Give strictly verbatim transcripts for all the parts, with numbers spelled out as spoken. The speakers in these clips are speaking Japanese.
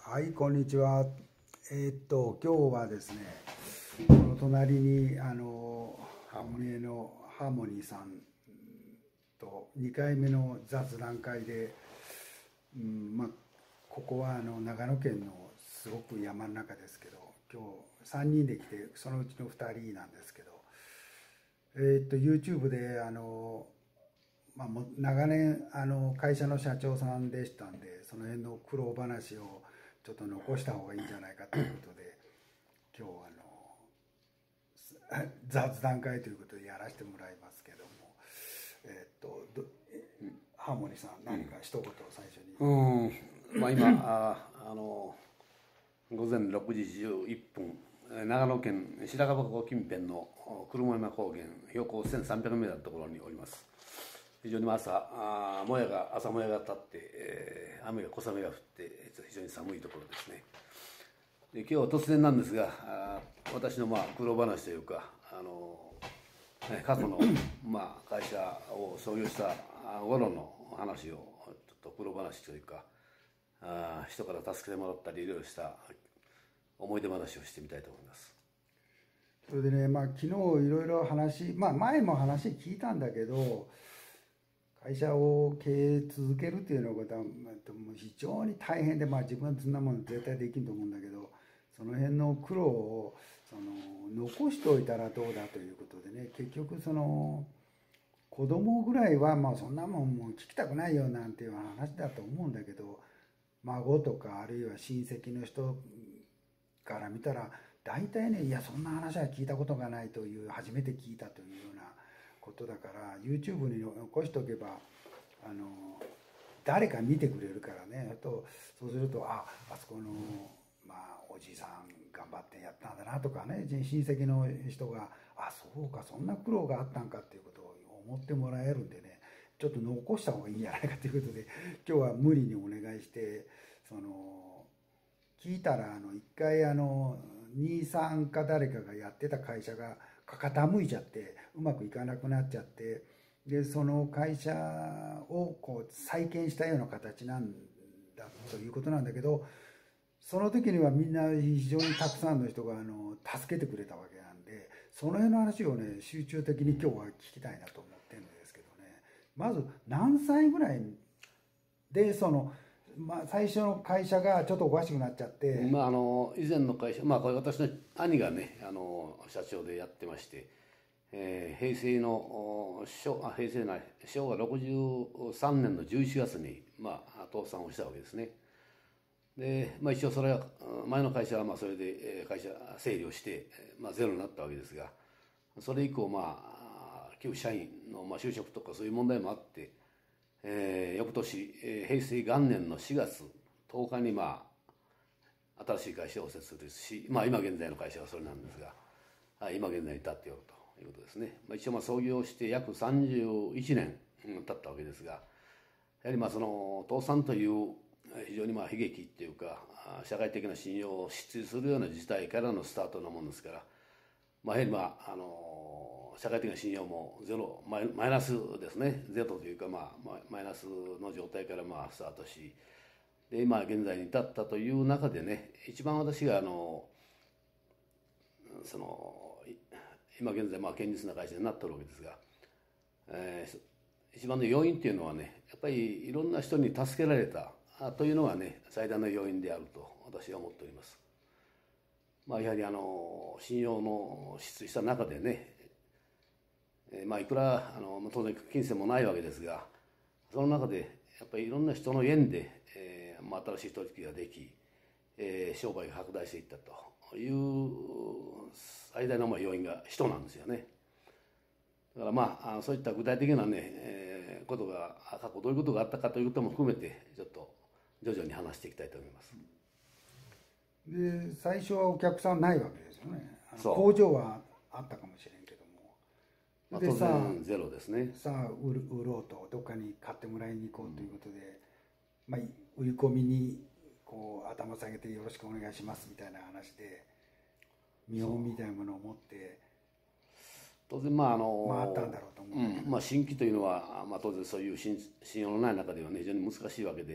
はい、こんにちは。えーっと、今日はですね、この隣に、あの、ハーモニエのハーモニーさんとにかいめの雑談会で、うん、まあ、ここはあの長野県のすごく山の中ですけど、今日さんにんで来て、そのうちのふたりなんですけど、えーっと、YouTube で、あの、まあ、もう長年あの会社の社長さんでしたんで、その辺の苦労話をちょっと残した方がいいんじゃないかということで、今日あの雑談会ということでやらせてもらいますけども、えっとどハーモニーさん、何か一言を最初に。 うんまあ、今ああの午前ろくじじゅういっぷん、長野県白樺湖近辺の車山高原標高せんさんびゃくメートルのところにおります。非常に朝あもやが朝もやが立って、えー、雨が小雨が降って非常に寒いところですね。で今日は突然なんですが、あ私のまあ苦労話というか、あの過去のまあ会社を創業した頃の話をちょっと苦労話というか、あ人から助けてもらったりいろいろした思い出話をしてみたいと思います。 それでね、まあ、昨日いろいろ話、まあ、前も話聞いたんだけど、会社を経営続けるっていうのことは非常に大変で、まあ、自分はそんなもの絶対できんと思うんだけど、その辺の苦労をその残しておいたらどうだということでね、結局その子供ぐらいはまあそんなもんもう聞きたくないよなんていう話だと思うんだけど、孫とかあるいは親戚の人から見たら大体ね、いやそんな話は聞いたことがないという、初めて聞いたというようなことだから、 YouTube に残しておけばあの誰か見てくれるからね。とそうすると、ああそこの、まあ、おじいさん頑張ってやったんだなとかね、親戚の人があそうかそんな苦労があったんかっていうことを思ってもらえるんでね、ちょっと残した方がいいんじゃないかということで今日は無理にお願いして、その聞いたらあの一回あの兄さんか誰かがやってた会社が傾いちゃってうまくいかなくなっちゃって、でその会社をこう再建したような形なんだということなんだけど、その時にはみんな非常にたくさんの人があの助けてくれたわけなんで、その辺の話をね集中的に今日は聞きたいなと思ってるんですけどね。まず何歳ぐらいでその、まあ、最初の会社がちょっとおかしくなっちゃって、 まあ、あの以前の会社、まあ、これ私の兄がねあの社長でやってまして、えー、平成の昭あ平成ない昭和ろくじゅうさんねんのじゅういちがつに、まあ、倒産をしたわけですね。で、まあ、一応それは前の会社はまあそれで会社整理をして、まあ、ゼロになったわけですが、それ以降まあ旧社員のまあ就職とかそういう問題もあって、えー、翌年、えー、平成元年のしがつとおかにまあ新しい会社を設立ですし、まあ、今現在の会社はそれなんですが、今現在に至っておるということですね。まあ、一応まあ創業して約さんじゅういちねん経ったわけですが、やはりまあその倒産という非常にまあ悲劇っていうか社会的な信用を失墜するような事態からのスタートなもんですから、まあ、やはりまああの社会的な信用もゼロマイマイナスですね。ゼロというか、まあ、マイナスの状態からまあスタートし、で今現在に至ったという中でね、一番私があのその今現在まあ堅実な会社になっておるわけですが、えー、一番の要因っていうのはね、やっぱりいろんな人に助けられたというのがね最大の要因であると私は思っております。まあ、やはりあの信用の失墜した中でね、えー、まあいくらあの当然金銭もないわけですが、その中でやっぱりいろんな人の縁で、えーまあ、新しい取引ができ、えー、商売が拡大していったという最大のまあ要因が人なんですよね。だからまあそういった具体的なね、えー、ことが過去どういうことがあったかということも含めてちょっと徐々に話していきたいと思います。 で最初はお客さんないわけですよね。工場はあったかもしれんけども、 まあ、当然ゼロですね。 さあ売る売ろうとどっかに買ってもらいに行こうということで、うん、まあ、売り込みにこう頭下げてよろしくお願いしますみたいな話で見本みたいなものを持って当然まああの回ったんだろうと思う、 うんまあ、新規というのは、まあ、当然そういう信用のない中ではね非常に難しいわけで、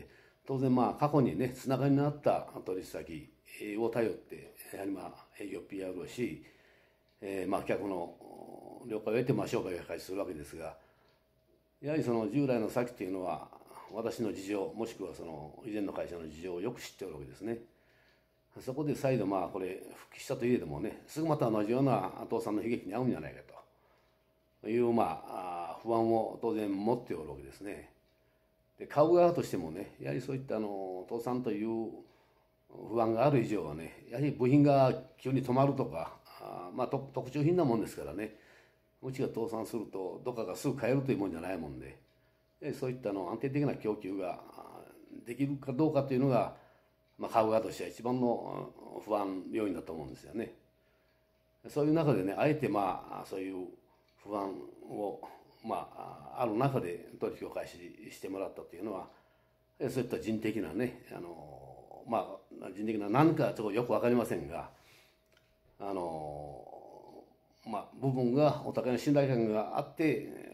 当然まあ過去にねつながりのあった取引先を頼ってやはりまあ営業 ピーアール をし、えー、まあ客の了解を得てまあ商売を開始するわけですが、やはりその従来の先というのは私の事情もしくはその以前の会社の事情をよく知っておるわけですね。そこで再度まあこれ復帰したといえどもね、すぐまた同じような倒産の悲劇に遭うんじゃないかというまあ不安を当然持っておるわけですね。で買う側としてもね、やはりそういったあの倒産という不安がある以上はね、やはり部品が急に止まるとか、あまあ特注品なもんですからね、うちが倒産するとどっかがすぐ買えるというもんじゃないもんで、そういったの安定的な供給ができるかどうかというのが、まあ、買う側としては一番の不安要因だと思うんですよね。そういう中でね、あえてまあそういう不安をまあある中で取引を開始してもらったというのは、そういった人的なね、あのまあ人的な何かちょっとよく分かりませんが、あのまあ部分がお互いの信頼感があって、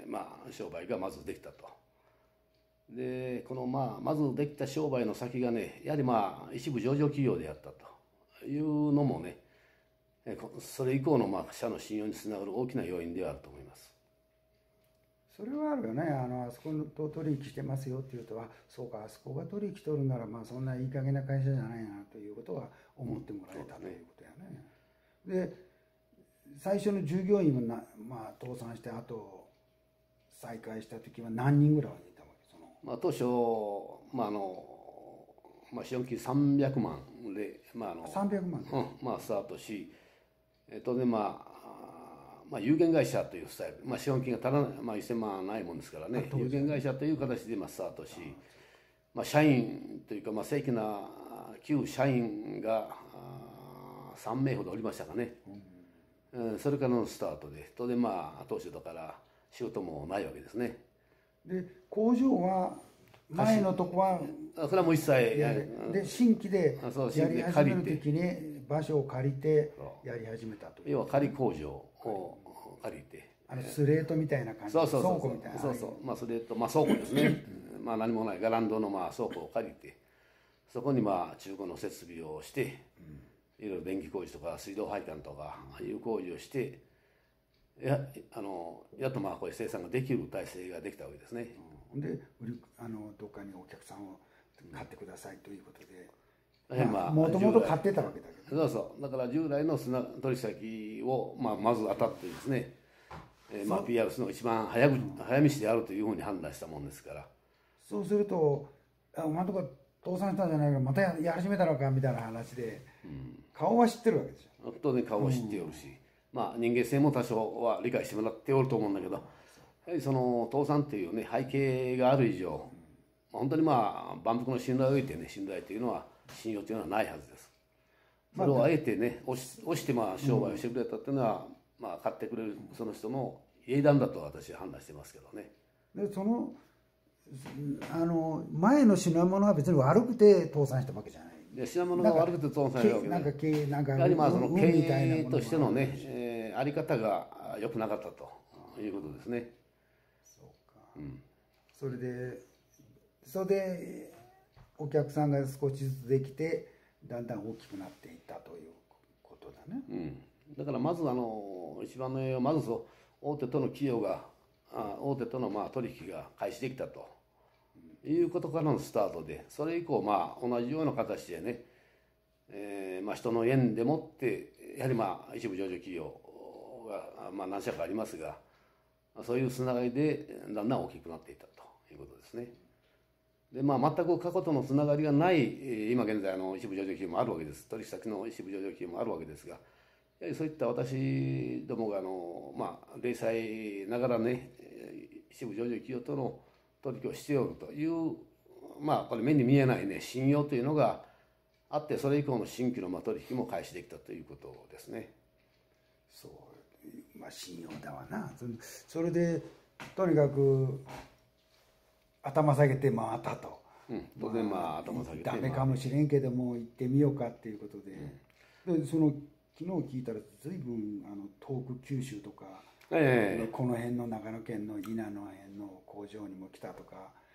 まあ商売がまずできたと。でこのまあまずできた商売の先がね、やはりまあ一部上場企業であったというのもね、それ以降のまあ社の信用につながる大きな要因ではあると思います。 それはあるよね。あのあそこと取引してますよっていうとは、そうか、あそこが取引しとるならまあそんないい加減な会社じゃないなということは思ってもらえた、うん、ということやね。で最初の従業員もな、まあ、倒産してあと再開した時は何人ぐらいいたわけ？そのまあ、当初、まああのまあ、資本金さんびゃくまんで、まああのさんびゃくまん、 うんまあ、スタートし、当然、まあ、まあ有限会社というスタイル、まあ、資本金が足らない、まあ、せんまんないもんですからね、有限会社という形でまあスタートし、まあ、社員というか、まあ、正規な旧社員がさんめいほどおりましたかね、うん、それからのスタートで、当然まあ当初だから仕事もないわけですね。 で工場は前のとこはそれはもう一切で新規でやり始める時に場所を借りてやり始めたという、 要は仮工場を借りて、 あのスレートみたいな感じの倉庫みたいな、 そうそうまあスレート、まあ倉庫ですねまあ何もないガランドのまあ倉庫を借りて、そこにまあ中古の設備をして、いろいろ電気工事とか水道配管とかいう工事をして、やあのやっとまあこれ生産ができる体制ができたわけですね。 うん、であのどっかにお客さんを買ってくださいということで、 もともと買ってたわけだけど、そうそうだから従来の砂取引先を、まあ、まず当たってですね、えーまあ、ピーアール するのが一番早く、うん、早道であるというふうに判断したもんですから。 そうするとあお前のとこ倒産したんじゃないか、またやり始めたのかみたいな話で、うん、顔は知ってるわけですよ。 当然顔は知っておるし、うん、まあ人間性も多少は理解してもらっておると思うんだけど、やはりその倒産っていうね背景がある以上、うん、本当にまあ万福の信頼を得てね、信頼というのは信用というのはないはずです。それをあえてね押し押してまあ商売をしてくれたっていうのは、うん、まあ買ってくれるその人の英断だと私は判断してますけどね。 でそのあの前の品物は別に悪くて倒産したわけじゃない。 で品物が悪くて倒産したわけで、 なんか経営なんかやはりまあその経営としてのね、えー、あり方が良くなかったということですね。 そうか。うん、それでそれでお客さんが少しずつできてだんだん大きくなっていったということだね。 うん、だからまずあの一番のまずそう大手との企業があ大手とのまあ取引が開始できたと。いうことからのスタートで、それ以降まあ同じような形でね、えーまあ、人の縁でもってやはりまあ一部上場企業がまあ何社かありますが、そういうつながりでだんだん大きくなっていったということですね。でまあ全く過去とのつながりがない今現在の一部上場企業もあるわけです。取引先の一部上場企業もあるわけですが、やはりそういった私どもがあのまあ零細ながらね、一部上場企業との取引をしておるという、まあこれ目に見えないね信用というのがあって、それ以降の新規のまあ取引も開始できたということですね。 そう、まあ信用だわな。それでとにかく頭下げて回ったと。 うん、当然まあ頭下げてダメかもしれんけども行ってみようかっていうことで、うん、でその昨日聞いたら随分あの遠く九州とか。ええ、この辺の長野県の伊那の辺の工場にも来たとか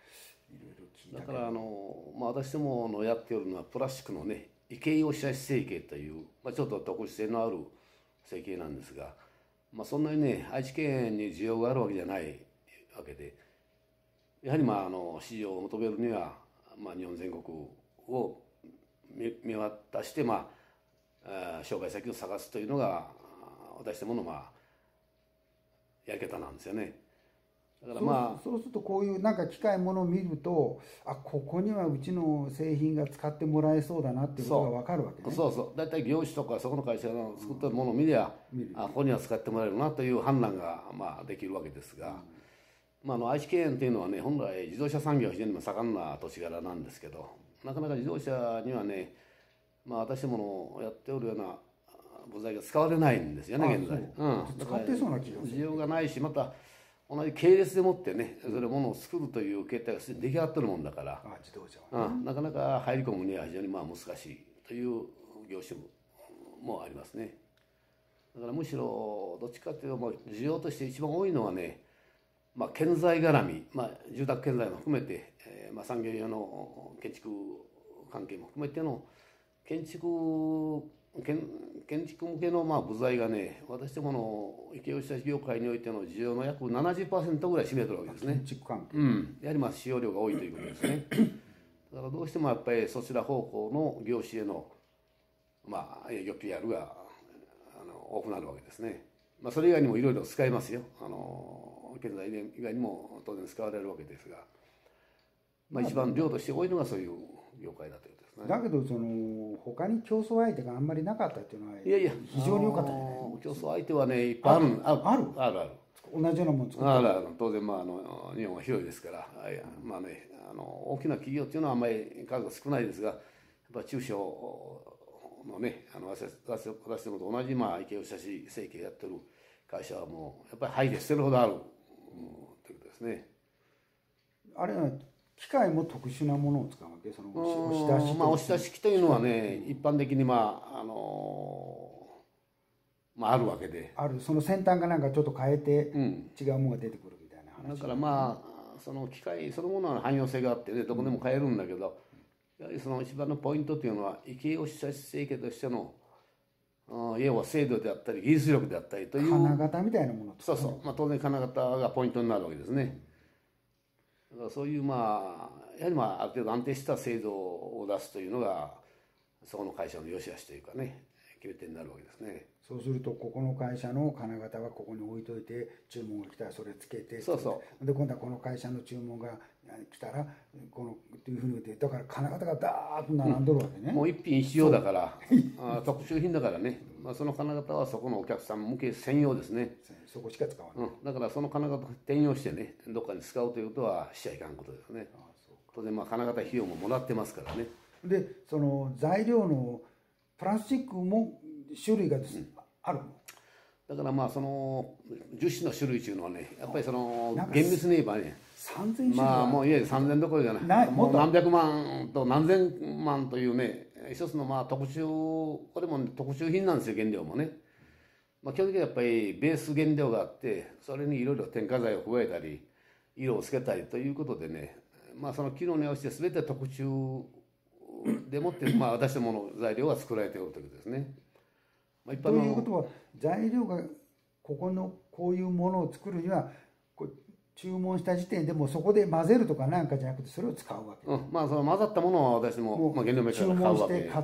いろいろ聞いただけど。 からあの、まあ、私どものやっておるのはプラスチックのね異形容写成形という、まあ、ちょっと特殊性のある成形なんですが、まあ、そんなにね愛知県に需要があるわけじゃないわけで、やはりまああの市場を求めるには、まあ、日本全国を見見渡して、まあ、あ商売先を探すというのが私どものまあやり方なんですよね。だからまあそう、そうするとこういうなんか機械ものを見ると、あ、ここにはうちの製品が使ってもらえそうだなっていうことが分かるわけね。 そうそう大体業種とかそこの会社の作ったものを見りゃ、 見るあここには使ってもらえるなという判断がまあできるわけですが、まあ、あの愛知県というのはね本来自動車産業が非常に盛んな土地柄なんですけど、なかなか自動車にはね、まあ、私どものやっておるような部材が使われないんですよねあ現在。 そううん、 使ってそうな気がする需要がないし、また同じ系列でもってねそれものを作るという形態がすでに出来上がってるもんだから、 あ自動車はね。 うん、なかなか入り込むには非常にまあ難しいという業種もありますね。だからむしろどっちかというと、まあ、需要として一番多いのはね、まあ、建材絡み、まあ、住宅建材も含めて、えーまあ、産業用の建築関係も含めての建築建建築向けのまあ部材がね、私どもの池吉下業界においての需要の約 ななじゅっパーセント ぐらい占めてるわけですね。 建築関係。 うん、やはりまあ使用量が多いということですね。だからどうしてもやっぱりそちら方向の業種へのまあ営業 ピーアール があの多くなるわけですね。まあ、それ以外にもいろいろ使えますよ。あの建材以外にも当然使われるわけですが、まあ、一番量として多いのがそういう業界だということですね。 だけどその他に競争相手があんまりなかったっていうのはいやいや非常に良かったじゃない。 あの競争相手はねいっぱいあるあるあるあるある同じようなもの作ってあるある当然まああの日本は広いですから、いやまあねあの大きな企業っていうのはあんまり数が少ないですが、やっぱ中小のねあの私私私どもと同じまあ池吉市成形やってる会社はもうやっぱり排除してるほどある、うん、ということですね。 あれは機械も特殊なものを使うわけ、その押し出しまあ押し出し機というのはね一般的にまああのまああるわけで、 あるその先端がなんかちょっと変えてうん違うものが出てくるみたいな話だからまあその機械そのものは汎用性があってねどこでも買えるんだけど、やはりその一番のポイントっていうのは池押し出し成形としてのあ要は精度であったり技術力であったりという金型みたいなものとかね。 そうそう、まあ、当然金型がポイントになるわけですね。だからそういうまあやはりまあある程度安定した精度を出すというのがそこの会社の良し悪しというかね決め手になるわけですね。 そうするとここの会社の金型はここに置いといて注文が来たらそれつけてそうそうで今度はこの会社の注文が来たらこのっていうふうに言ってだから金型がダーッと並んどるわけね、 もう一品一用だからあ特注品だからね、まあ、その金型はそこのお客さん向け専用ですね。 そこしか使わない、 うん、だからその金型を転用してねどっかに使うということはしちゃいかんことですね。 ああそうか。 当然まあ金型費用ももらってますからね。 でその材料のプラスチックも種類がです、うん、あるの。 だからまあその樹脂の種類というのはねやっぱりその厳密に言えばねさんぜん種類まあもういわゆるさんぜんどころじゃないないもう何百万と何千万というね一つのまあ特殊これも特殊品なんですよ原料もね。まあ、基本的にはやっぱりベース原料があってそれにいろいろ添加剤を加えたり色をつけたりということでね、まあ、その機能に合わせて全て特殊でもってまあ私どもの材料が作られているということですね。まあ、一般のということは材料がここのこういうものを作るにはこう注文した時点でもうそこで混ぜるとかなんかじゃなくてそれを使うわけ、 うん、まあその混ざったものは私ももうまあ、原料メーカー注から買うわけ文して買って、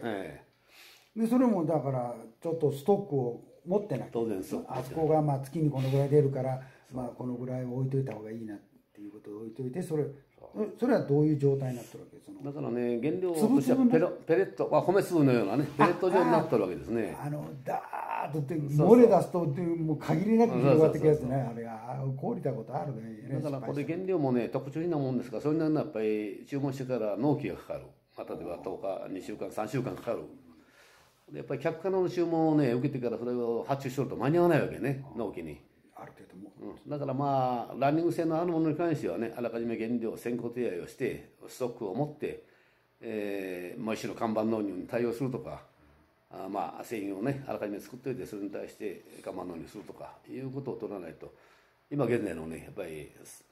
えでそれもだからちょっとストックを持ってなきゃ当然そうあそこがまあ月にこのぐらい出るから、まあ、このぐらい置いといた方がいいなっていうことを置いといてそれそれはどういう状態になってるわけそのだからね原料としてはペロペレット、まあ、米粒のようなねペレット状になってるわけですね。 あのダーッとって漏れ出すとってもう限りなく広がってくるやつね。あれが凍りたことあるね。 だからこれ原料もね特徴品なもんですからそれなりにやっぱり注文してから納期がかかる、まあ、例えばとおかにしゅうかんさんしゅうかんかかる。でやっぱり客からの注文をね受けてからそれを発注しとると間に合わないわけね納期に。 ある程度も、 うん、だからまあランニング性のあるものに関してはねあらかじめ原料先行手配をしてストックを持って、えー、もう一種の看板納入に対応するとか、あまあ製品をねあらかじめ作っておいてそれに対して看板納入するとかいうことを取らないと今現在のねやっぱり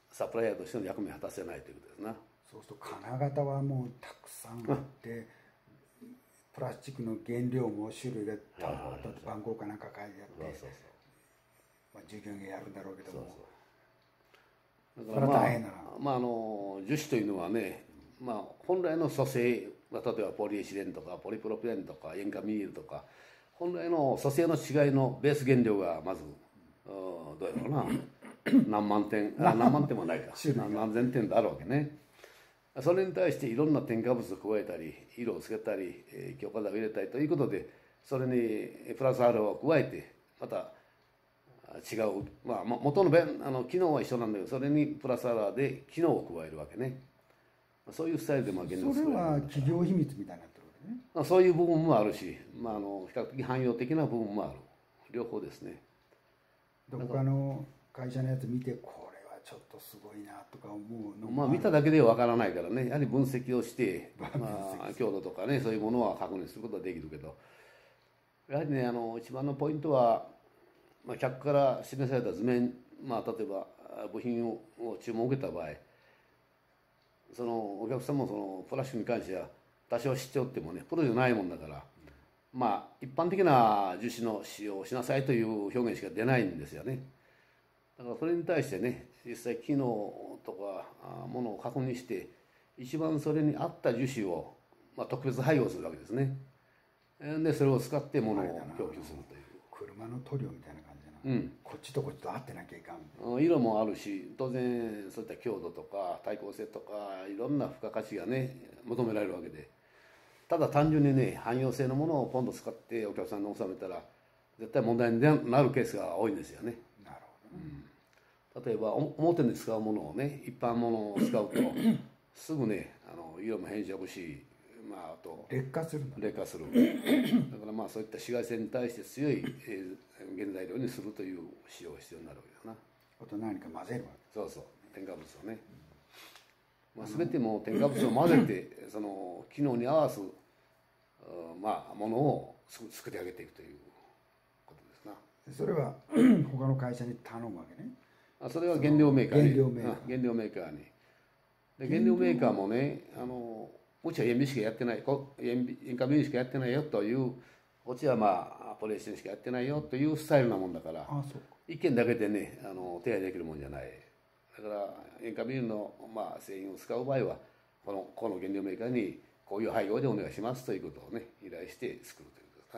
サプライヤーとしての役目を果たせないということですな。 そうすると金型はもうたくさんあって、プラスチックの原料も種類がたあと番号かなんか書いてあって、まあ従業員がやるんだろうけども、 だからまあ、まあ、あの樹脂というのはね、まあ、本来の組成、まあ、例えばポリエチレンとかポリプロピレンとか塩化ビニールとか本来の組成の違いのベース原料がまず、うん、どうやろうな何万点あ何万点もないか何千点であるわけね。それに対していろんな添加物を加えたり色をつけたり強化剤を入れたりということでそれにプラスアルファを加えてまた違う、まあ、元のあの機能は一緒なんだけどそれにプラスアルファで機能を加えるわけね。そういうスタイルでまあ現実それは企業秘密みたいになってるわけね。 まあ、そういう部分もあるし、まあ、あの比較的汎用的な部分もある両方ですね。 他の会社のやつ見てこれはちょっとすごいなとか思うのまあ見ただけではわからないからねやはり分析をして、まあ、強度とかねそういうものは確認することはできるけどやはりねあの一番のポイントは、まあ、客から示された図面、まあ、例えば部品を注文を受けた場合そのお客さんもそのプラスチックに関しては多少知っておってもねプロじゃないもんだからまあ一般的な樹脂の使用をしなさいという表現しか出ないんですよね。だからそれに対してね実際機能とかものを確認して一番それに合った樹脂を、まあ、特別配合するわけですね。でそれを使ってものを供給するという車の塗料みたいな感じな、 うん、 こっちとこっちと合ってなきゃいかん色もあるし当然そういった強度とか耐候性とかいろんな付加価値がね求められるわけでただ単純にね汎用性のものをポンと使ってお客さんに納めたら絶対問題になるケースが多いんですよね。 なるほど、ねうん、例えば表で使うものをね一般ものを使うとすぐねあの色も変色し、まあ、あと劣化するんだ、 劣化するだからまあそういった紫外線に対して強い、えー、原材料にするという使用が必要になるわけだな。 あと何か混ぜるわけそうそう添加物をね、うんまあ、全ても添加物を混ぜてその機能に合わすまあものを作り上げていくということですな。 それは他の会社に頼むわけね。 あそれは原料メーカーに原料メーカー原料メーカーにで原料メーカーもねあのうちは塩ビしかやってない塩化ビニールしかやってないよというこっちはまあポリエチレンしかやってないよというスタイルなもんだからあそうか一件だけでねあの手配できるもんじゃない。だから塩化ビニールの、まあ、製品を使う場合はこのこの原料メーカーにこういう配合でお願いしますということをね依頼して作るということ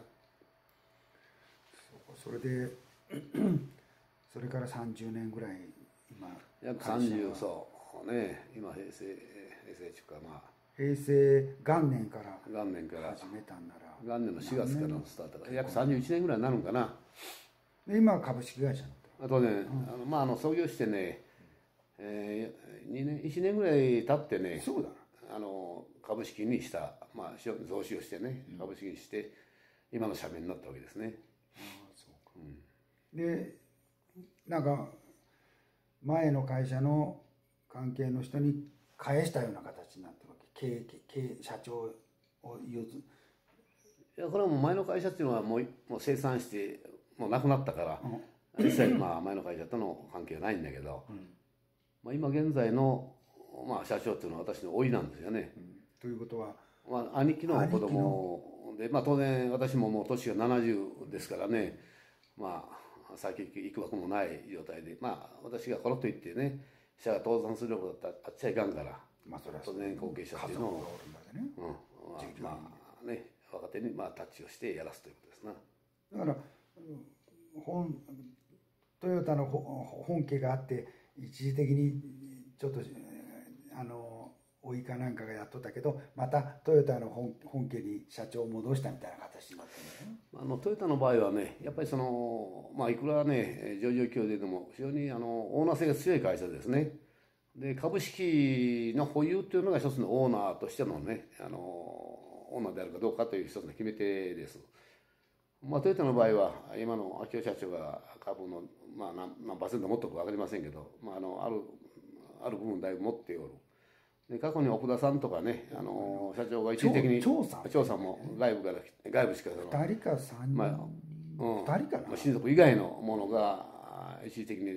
ですか。 それでそれからさんじゅうねんぐらい今約さんじゅうそうね今平成平成中かまあ平成元年から元年から始めたんなら元年のしがつからのスタートから約さんじゅういちねんぐらいになるんかな。 で今は株式会社あとね、うん、あのまああの創業してね、えー、にねんいちねんぐらい経ってねそうだあの株式にした、まあ、増資をしてね株式にして今の社名になったわけですね。 ああそうか、うん、でなんか前の会社の関係の人に返したような形になってるわけ経営経営社長を譲いやこれはもう前の会社っていうのはもうもう清算してもうなくなったから、うん、一切まあ前の会社との関係はないんだけど、うんまあ、今現在のまあ社長っていうのは私の甥なんですよね。うん、 ということは、 まあ、兄貴の子供で、まあ、当然私ももう年がななじゅうですからね、まあ、先行くわけもない状態で、まあ、私がコロッと言ってね社が倒産するようなことだったらあっちゃいかんから、まあ、それは当然後継者っていうのをまあね若手にまあタッチをしてやらすということですな。 だから本トヨタの本家があって一時的にちょっとあのおいかなんかがやっとったけどまたトヨタの 本, 本家に社長を戻したみたいな形になってるんだよね。 あのトヨタの場合はねやっぱりその、まあ、いくらね上場企業ででも非常にあのオーナー性が強い会社ですね。で株式の保有というのが一つのオーナーとしてのねあのオーナーであるかどうかという一つの決め手です。まあ、トヨタの場合は今の秋夫社長が株の、まあ、何, 何パーセント持ってるか分かりませんけど、まあ、あのあるある部分だいぶ持っておる。で過去に奥田さんとかねあの社長が一時的に張さん張さんも外部から外部しかふたりかさんにん、まあうん、ふたりかな、 親族以外のものが一時的に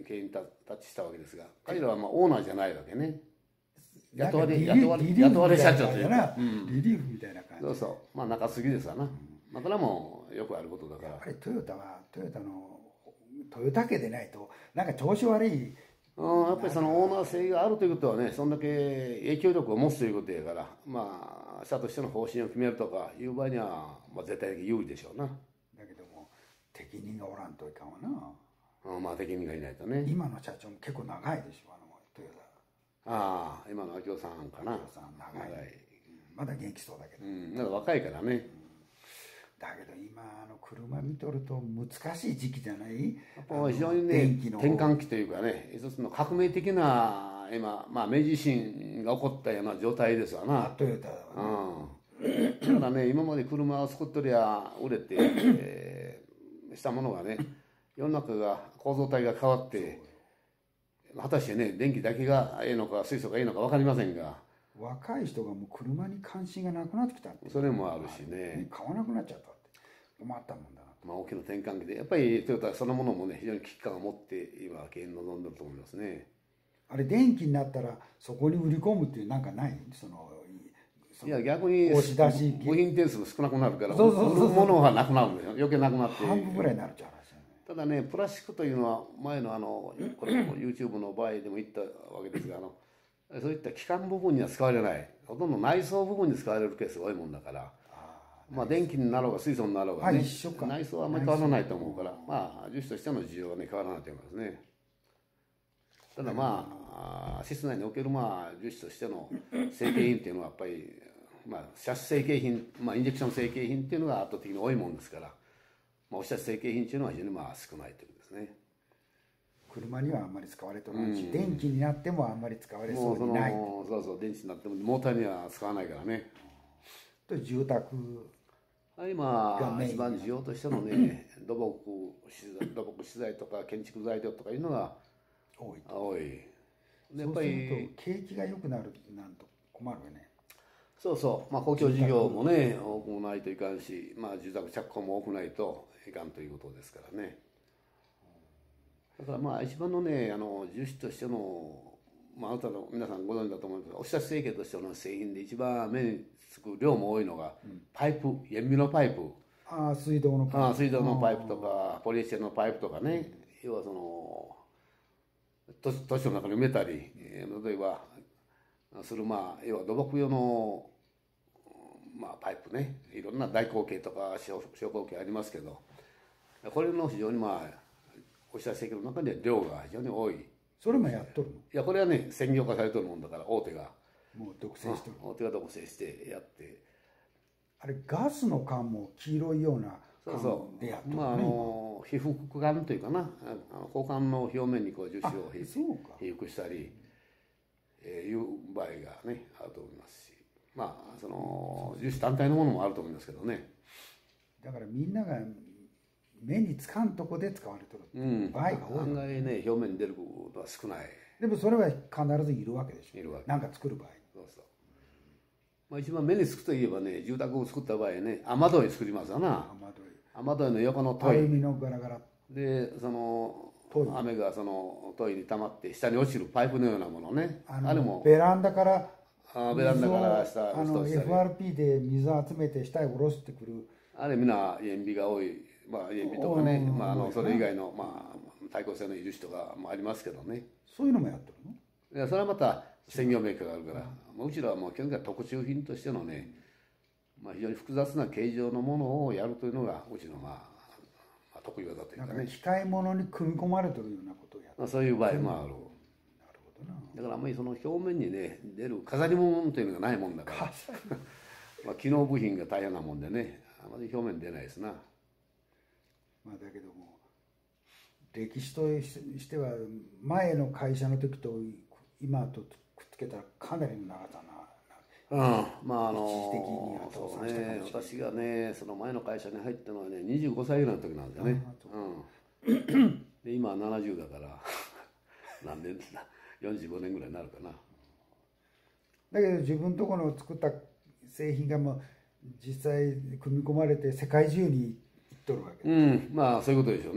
経営にタッチしたわけですが、彼らはまあオーナーじゃないわけね。 なん雇われかリリー雇われリリーフ雇われみたいな社長というか、 感じだな、 うんリリーフみたいな感じ。 そうそう、まあ中継ぎですわな、まあ、これはもうよくあることだからやっぱりトヨタはトヨタのトヨタ家でないとなんか調子悪い。 うん、やっぱりそのオーナー性があるということはね、そんだけ影響力を持つということやから、まあ社としての方針を決めるとかいう場合には、まあ、絶対的に有利でしょうな。 だけども適任がおらんといかんわな。 うん、まあ適任がいないとね。 今の社長も結構長いでしょ、あのトヨタ。 ああ、今の明夫さんかな。 明夫さん長い長い。 まだ元気そうだけど、 うん、まだ若いからね。 だけど今あの車見とると難しい時期じゃない？ やっぱ非常にね電気の転換期というかね、一つの革命的な今、まあ、明治維新が起こったような状態ですわな。 トヨタだわね。 うん、だからね、今まで車を作っとりゃ売れて、えーしたものがね、世の中が構造体が変わって、果たしてね、電気だけがええのか水素がいいのか分かりませんが、 若い人がもう車に関心がなくなってきたって、 それもあるしね、 買わなくなっちゃったって困ったもんだな。 まあ、大きな転換期で、やっぱりトヨタそのものもね、非常に危機感を持って今経営に臨んでると思いますね。 あれ電気になったらそこに売り込むっていうなんかない？そのいや逆に押し出し部品点数少なくなるから、 そうそうそうそう売るものはなくなるんだよ、余計なくなって。 半分ぐらいになるっちゃう話だね。 ただね、プラスチックというのは前のあのこれも YouTube の場合でも言ったわけですが、あのそういった基幹部分には使われない、ほとんど内装部分に使われるケースが多いもんだから、まあ電気になろうが水素になろうがね、 あ一緒か内装はあんまり変わらないと思うから、まあ樹脂としての需要はね変わらないと思いますね。ただまあ室内におけるまあ樹脂としての成型品っていうのはやっぱりまあ車種成型品、まあインジェクション成型品っていうのが圧倒的に多いもんですから、まあおっしゃる成型品っていうのは非常にまあ少ないということですね。 車にはあんまり使われてないし、電気になってもあんまり使われもそのそううにない。 そうそう電池になってもモーターには使わないからね。 と住宅今がメイン一番需要としてのね土木資材土木資材とか建築材料とかいうのが多い。 多い。でやそうすっぱりると景気が良くなるなんと困るよね。 そうそう、まあ、公共事業もね多くないといかんし、まあ、住宅着工も多くないといかんということですからね。だからまあ一番のねあの樹脂としての、まあ、あなたの皆さんご存知だと思うんですが、お下成形としての製品で一番目につく量も多いのが、パイプ、塩味のパイプ、 ああ水道のああ水道のパイプとかポリエステルのパイプとかね、要はその都都市の中に埋めたり、えー例えばするまあ要は土木用の、まあ、パイプね、いろんな大口径とか小小口径ありますけど、これの非常にまあお下成形の中で量が非常に多い。いそれもやっとるの？ やこれはね専業化されてるもんだから大手がもう独占してる。 大手が独占してやって。 あれガスの缶も黄色いようなそうそ缶でやっとるう、まああね。 の被覆管というかな、あの交換の表面にこう樹脂をあ被そうか被覆したり、えー、いう場合がねあると思いますし、まあその樹脂単体のものもあると思いますけどね。 だからみんなが目につかんとこで使われてるうん、 場合が多い。 案外ね表面に出ることは少ない。 でもそれは必ずいるわけでしょ。 いるわけなんか作る場合。 そうそう。まあ一番目につくといえばね、住宅を作った場合ね、雨どい作りますわな。 雨どい雨どいの横の戸いアルミのガラガラ。 で、その戸い雨がその戸いに溜まって下に落ちるパイプのようなものね。 あのあれもベランダからあベランダから下水をあの落ちたりエフアールピー で水を集めて下へ下ろしてくる。 あれみんな塩ビが多い、まあ塩ビとかね、 うんまああの多いなそれ以外のまあ対抗性のいる人がもありますけどね。 そういうのもやってるの？ いやそれはまた専業メーカーがあるから、まあうちらはもう基本的には特注品としてのね、まあ非常に複雑な形状のものをやるというのがうちのまあ、まあ、得意技というなんかかね。 機械物に組み込まれてるようなことをやってる。 まあそういう場合もある。 なるほどな。 だからあんまりその表面にね出る飾り物というのがないもんだから、まあ機能部品が大変なもんでね、あまり表面に出ないですな。 まあだけども歴史としては前の会社の時と今とくっつけたらかなりの長さな。 うん、まああの一時的には倒そう産したかね、 もしれない私がねその前の会社に入ったのはねにじゅうごさいぐらいの時なんですよね。 あうんで今はななじゅうだから何年だよんじゅうごねんぐらいになるかな。 だけど自分とこの作った製品がもう実際組み込まれて世界中に行っとるわけで、 うん、まあそういうことでしょうね。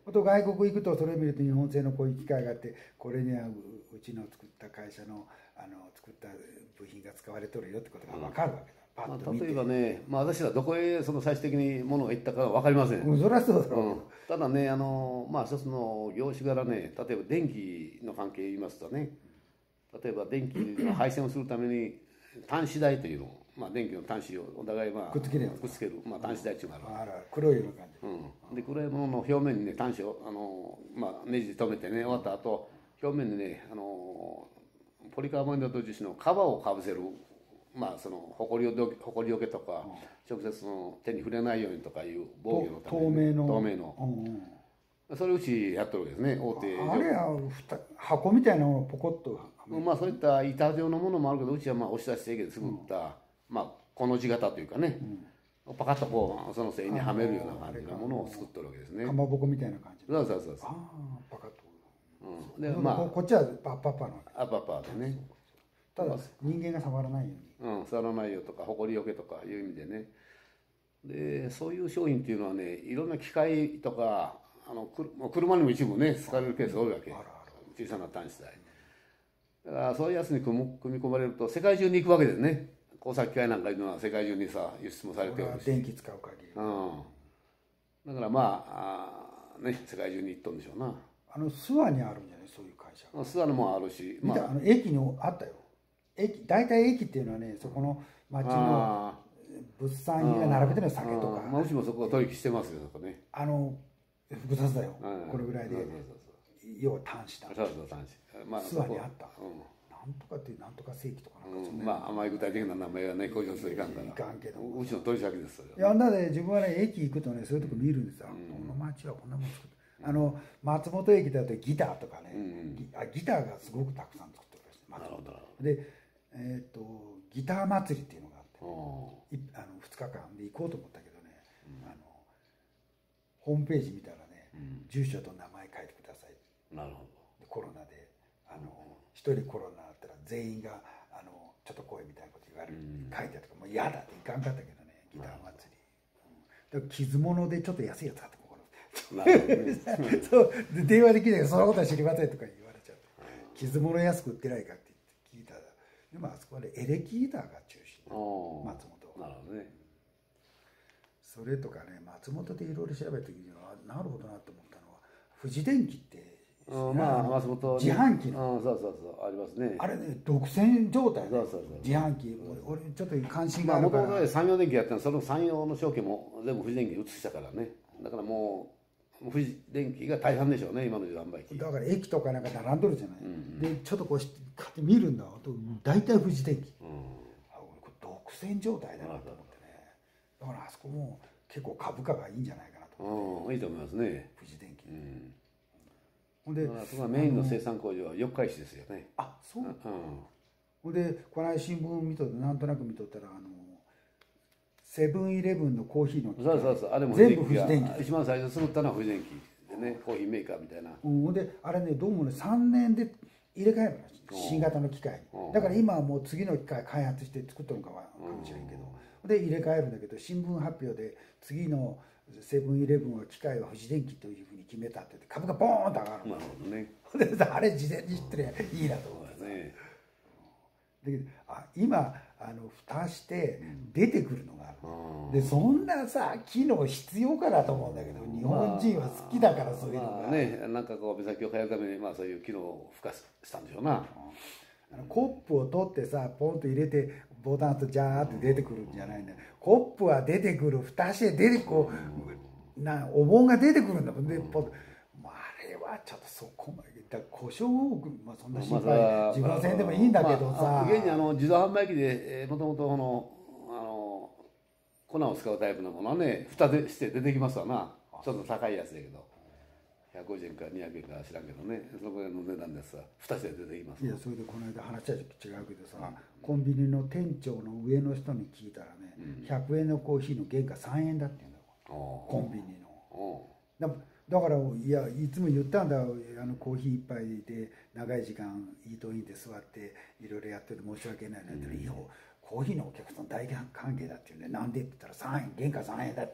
あと外国行くとそれ見ると日本製のこういう機械があって、これには う, うちの作った会社のあの作った部品が使われとるよってことが分かるわけだ、パッと見て。 まあ、例えばね、まあ、私はどこへその最終的に物が行ったかは分かりません、 うん、そりゃそうだろうけど、 うん、ただね、あのまあ一つの業種柄ね、例えば電気の関係言いますとね、例えば電気の配線をするために端子台というのを、まあ、電気の端子をお互いまあくっつけるやつくっつける、まあ、端子台っていうのがある、 あら黒いような感じ、 うん、で黒いものの表面にね端子をあの、まあ、ネジで留めてね終わった後表面にねあのポリカーボネート樹脂のカバーをかぶせる、まあそのほこりをほこりよけとか、直接その手に触れないようにとかいう防御のために、 透明の透明の、 うんうん、 それうちやってるわけですね、大手あれは箱みたいなのをポコッと、 まあそういった板状のものもあるけど、うちはまあ押し出し成形で作った、うん、まあこの字型というかね、うん、パカッとこうその繊維にはめるような感じのものを作ってるわけですね。 かまぼこみたいな感じ。 そうそうそうそう。 ああ、パカッと。 うん、でまあこっちはパッパッパの。 あパッパでね。 ただ人間が触らないように。うん、触らないよとかほこりよけとかいう意味でね。でそういう商品っていうのはね、いろんな機械とかあの車にも一部ね使われるケースが多いわけ。小さな端子台。だからそういうやつに組み込まれると世界中に行くわけですね。工作機械なんかいうのは世界中にさ輸出もされてるし。 電気使う限り。 うん。だからまああね世界中に行っとるんでしょうな。 あの諏訪にあるんじゃないそういう会社。 諏訪のもあるし。 見た、あの駅にあったよ。駅大体駅っていうのはねそこの町の物産品が並べてる酒とか。 まあうちもそこ取引してますよそこね。 あの複雑だよ。これぐらいで。要は端子だ。 そうそう端子。まあ諏訪にあった。なんとかっていうなんとか正規とかなんかそんな、 まああまり具体的な名前はね公表するいかんから。 いかんけど。 うちの取り先ですそれ。 いやだね自分はね駅行くとねそういうとこ見るんですよ。この町はこんなもん作って。あの松本駅だとギターとかね、あギターがすごくたくさん作ってるらしい。なるほど。でえっとギター祭りっていうのがあってあのふつかかんで行こうと思ったけどね、あのホームページ見たらね住所と名前書いてください。 なるほど。 コロナであの一人コロナだったら全員があのちょっと来いみたいなこと言われる、うん、書いてあるとかもう嫌だっていかんかったけどねギター祭り、うん、だから傷物でちょっと安いやつ買ってここのそうで電話で聞いたけどそんなことは知りませんとか言われちゃって、うん、傷物安く売ってないかって言って聞いたらでもあそこでエレキギターが中心松本なるほどね、 それとかね松本でいろいろ調べた時にはなるほどなと思ったのは富士電機ってまあ松本自販機のそうそうそうありますね。 あれね独占状態でそうそうそう自販機俺ちょっと関心があるから。 もともと産業電機やったのその産業の証券も全部富士電機に移したからね。だからもう富士電機が大半でしょうね今の自販売機。 だから駅とかなんか並んどるじゃない。うんうん、でちょっとこう買って見るんだと大体富士電機。うん、あこれ独占状態だなと思ってね。だからあそこも結構株価がいいんじゃないかなと思って。 うんいいと思いますね。 富士電機。 うんほんでそこがメインの生産工場は四日市ですよね。 あそう、うん、ほんでこの間新聞見とってなんとなく見とったらあのセブンイレブンのコーヒーのそうそうそうあれも全部富士電機一番最初作ったのは富士電機でねコーヒーメーカーみたいな、 うん、ほんであれねどうもねさんねんで入れ替えるらしい新型の機械にだから今はもう次の機械開発して作っとるのかもしれんけどで入れ替えるんだけど新聞発表で次のセブンイレブンは機械は富士電機というふうに決めたって言って株がボーンと上がる。 なるほどね。 であれ事前に知ってりゃいいなと思ってさ、ね、であ今あの蓋して出てくるのがある、うん、でそんなさ機能必要かなと思うんだけど日本人は好きだからそういうのが、 まあねなんかこう目先を変えるためにまあそういう機能を付加したんでしょうな、うん、 あのコップを取ってさポンと入れてボタンとジャーって出てくるんじゃないんだよ。コップは出てくる蓋して出てこうなお盆が出てくるんだもんで、ポンあれはちょっとそこまでだ故障を、まあ、そんな心配自分せんでもいいんだけどさ、まあ、 現にあの自動販売機でもともとこのあの粉を使うタイプのものはね蓋でして出てきますわな。ちょっと高いやつだけどひゃくごじゅうえんかにひゃくえんか知らんけどねそのぐらいの値段ですわ蓋して出てきます。 いやそれでこの間話は違うけどさ、うん、コンビニの店長の上の人に聞いたらね、うん、ひゃくえんのコーヒーの原価さんえんだって言うんだよコンビニの。だだからいやいつも言ったんだあのコーヒー一杯で長い時間イートインで座っていろいろやってて申し訳ないなって言ったら、うん、いやコーヒーのお客さん大歓迎だって言うんでなんでって言ったらさんえん原価さんえんだって言うんだよ。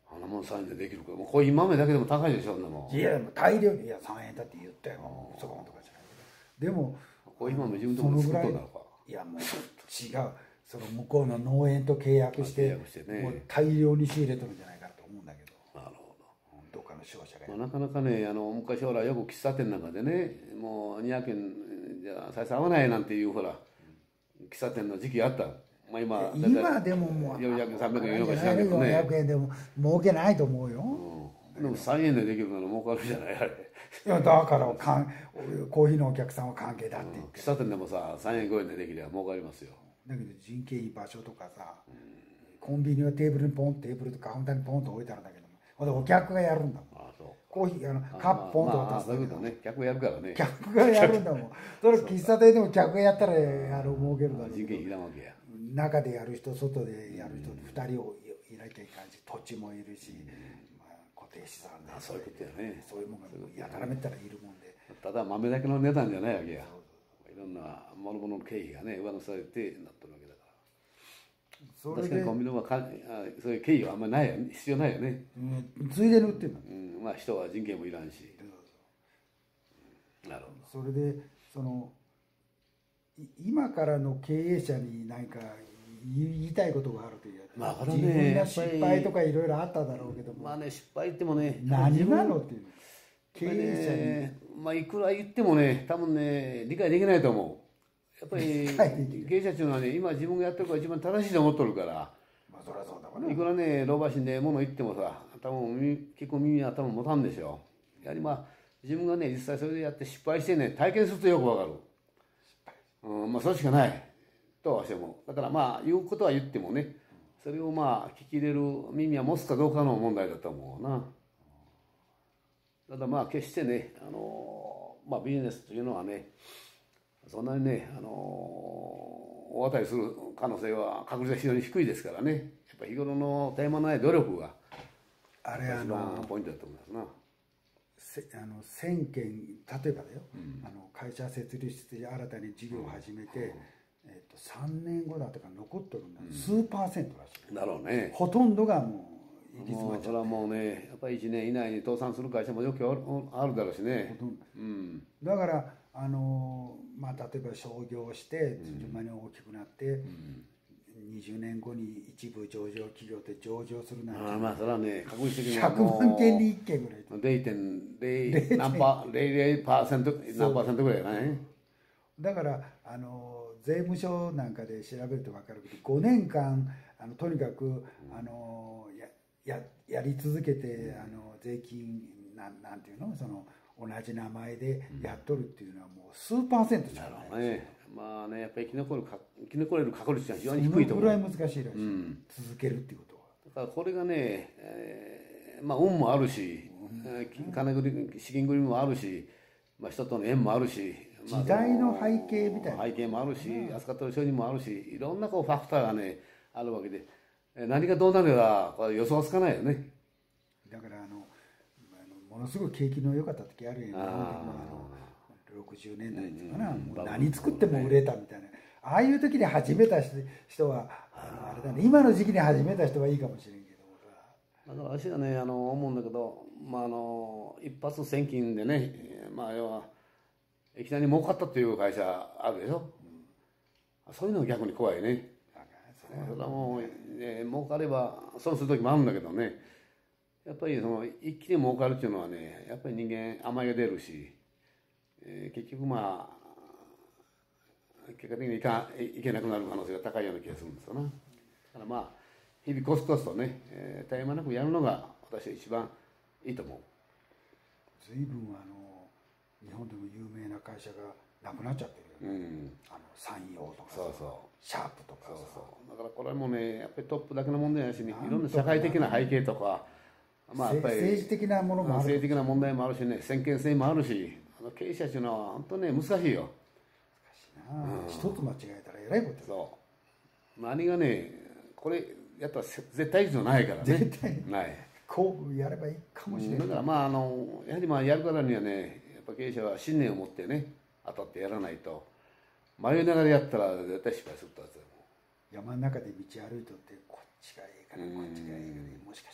あんなもんさんえんでできるか。もうコーヒー豆だけでも高いでしょ、そんなもん。 いや大量にいやさんえんだって言ったよそこのとかじゃないけどでもコーヒー豆自分でも作っとんだろうか。 いやもう違うその向こうの農園と契約して契約してねもう大量に仕入れとるんじゃないかなと思うんだけどなるほどっかの商社がど。まあ、なかなかね、あの昔ほらよく喫茶店なんかでね、もうにひゃくえんじゃ採算合わないなんていうほら喫茶店の時期あった。まあ今今でももうよんひゃくえんさんびゃくえんよんひゃくえんか知らんけどね。 よんひゃくえんでも儲けないと思うよ、 うん、でもさんえんでできるなら儲かるじゃないあれ。 いやだからかんコーヒーのお客さんは関係だって言って、 喫茶店でもささんえんごえんでできれば儲かりますよ。 だけど人件いい場所とかさ、コンビニはテーブルにポンテーブルとカウンターにポンと置いてあるんだけどもほんでお客がやるんだもん。 ああそうコーヒーあのカップポンと渡すそういうことね、客やるからね。 客がやるんだもん。それ喫茶店でも客がやったらあの儲けるだろうけど人件いらんわけや。 中でやる人外でやる人ふたりをいなきゃいかんし土地もいるし、まあ、固定資産であそういうことやね。 そういうものがやたらめったらいるもんでただ豆だけの値段じゃないわけや。いろんな諸々の経費がね上乗せされてなってるわけだから。 それで確かにコンビニはかあそういう経費はあんまりないよね、必要ないよね。 うん、ついでに売ってるの、 うん、まあ人は人件もいらんし。なるほど。 それでそのい今からの経営者に何か言いたいことがあるという、 まあこれは自ね分が失敗とかいろいろあっただろうけども、 まあね、失敗ってもね、 何なのっていうの経経営営者に、まあいくら言ってもね、多分ね理解できないと思う。やっぱり理解できる経営者っていうのはね、今自分がやってるから一番正しいと思っとるから、 者、まあ、そりゃそうだわねいくらね老婆心で物言ってもさ、多分耳結構耳は多分持たんでしょ。やはりまあ自分がね実際それでやって失敗してね体験するとよくわかる。うん、まあそれしかないとはしても、だからまあ言うことは言ってもね、それをまあ聞き入れる耳は持つかどうかの問題だと思うな。ただまあ決してね、あのまあ、ビジネスというのはねそんなにね、あの大当たりする可能性は確率は非常に低いですからね、やっぱ日頃の絶え間ない努力があれあ一番のポイントだと思いますな。 せあの先見例えばだよ、うん、あの会社設立して新たに事業を始めて、うんえー、とさんねんごだとか残っとるのは数パーセントらしい、 だろうね。 ほとんどがもう行き詰もうまっちゃうそれはもうねやっぱりいちねん以内に倒産する会社もよくあるあるだろうしね。 ほとんどうん、 だからあの、まあ、例えば商業して順番に大きくなって、うんにじゅうねんごに一部上場企業で上場するなんて、 ああまあそれはね確実的にひゃくまんけんにいっけんぐらいゼロてんゼロ 何パーゼロゼロパーセント何パーセントぐらいだね。 だからあの税務署なんかで調べると分かるけどごねんかんあのとにかくあのやややり続けてあの税金なんなんていうのその同じ名前でやっとるっていうのはもう数パーセントしかない、 ね、まあねやっぱり生き残るか生き残れる確率は非常に低いと思う。 そのぐらい難しいらしい、 うん、 続けるっていうことは。 だからこれがね、えー、まあ運もあるし、うん、金繰り資金繰りもあるし、まあ、人との縁もあるし、まあ、 時代の背景みたいな背景もあるし、扱ってる商品もあるし、いろんなこうファクターがねあるわけで、何がどうなるかこれ予想はつかないよね。 だからあのものすごい景気の良かった時あるんやけど、あのろくじゅうねんだいっていうかな、うん、もう何作っても売れたみたいな、ああいう時に始めた人はあれだね、今の時期に始めた人はいいかもしれんけどだから私はねあの思うんだけど、まあ、あの一発千金でね、まあ、要はいきなり儲かったっていう会社あるでしょ、うん、そういうのが逆に怖いね。それはもう、ね、儲かれば損する時もあるんだけどね、やっぱりその一気に儲かるっていうのはねやっぱり人間甘えが出るし、えー、結局まあ結果的にいかいけなくなる可能性が高いような気がするんですよな。だからまあ日々コツコツとね、えー、絶え間なくやるのが私は一番いいと思う。 随分あの日本でも有名な会社がなくなっちゃってるよね、うん、あの山陽とかそうそうシャープとかそうそうだからこれもねやっぱりトップだけの問題だし、ね、いろんな社会的な背景とか、まあ、やっぱり政治的なものもある、 政治的な問題もあるしね、先見性もあるし、あの経営者っていうのは本当ね難しいよ。 難しいな、うん、一つ間違えたらえらいこと。 そう何がねこれやったら絶対じゃないからね。 絶対ないこうやればいいかもしれない、 うん、だからまああのやはりまあやるからにはねやっぱ経営者は信念を持ってね当たってやらないと、迷いながらやったら絶対失敗するってやつだよ。 山の中で道歩いとってこっちがいいかな、こっちがいいかな、もしかしたらこっち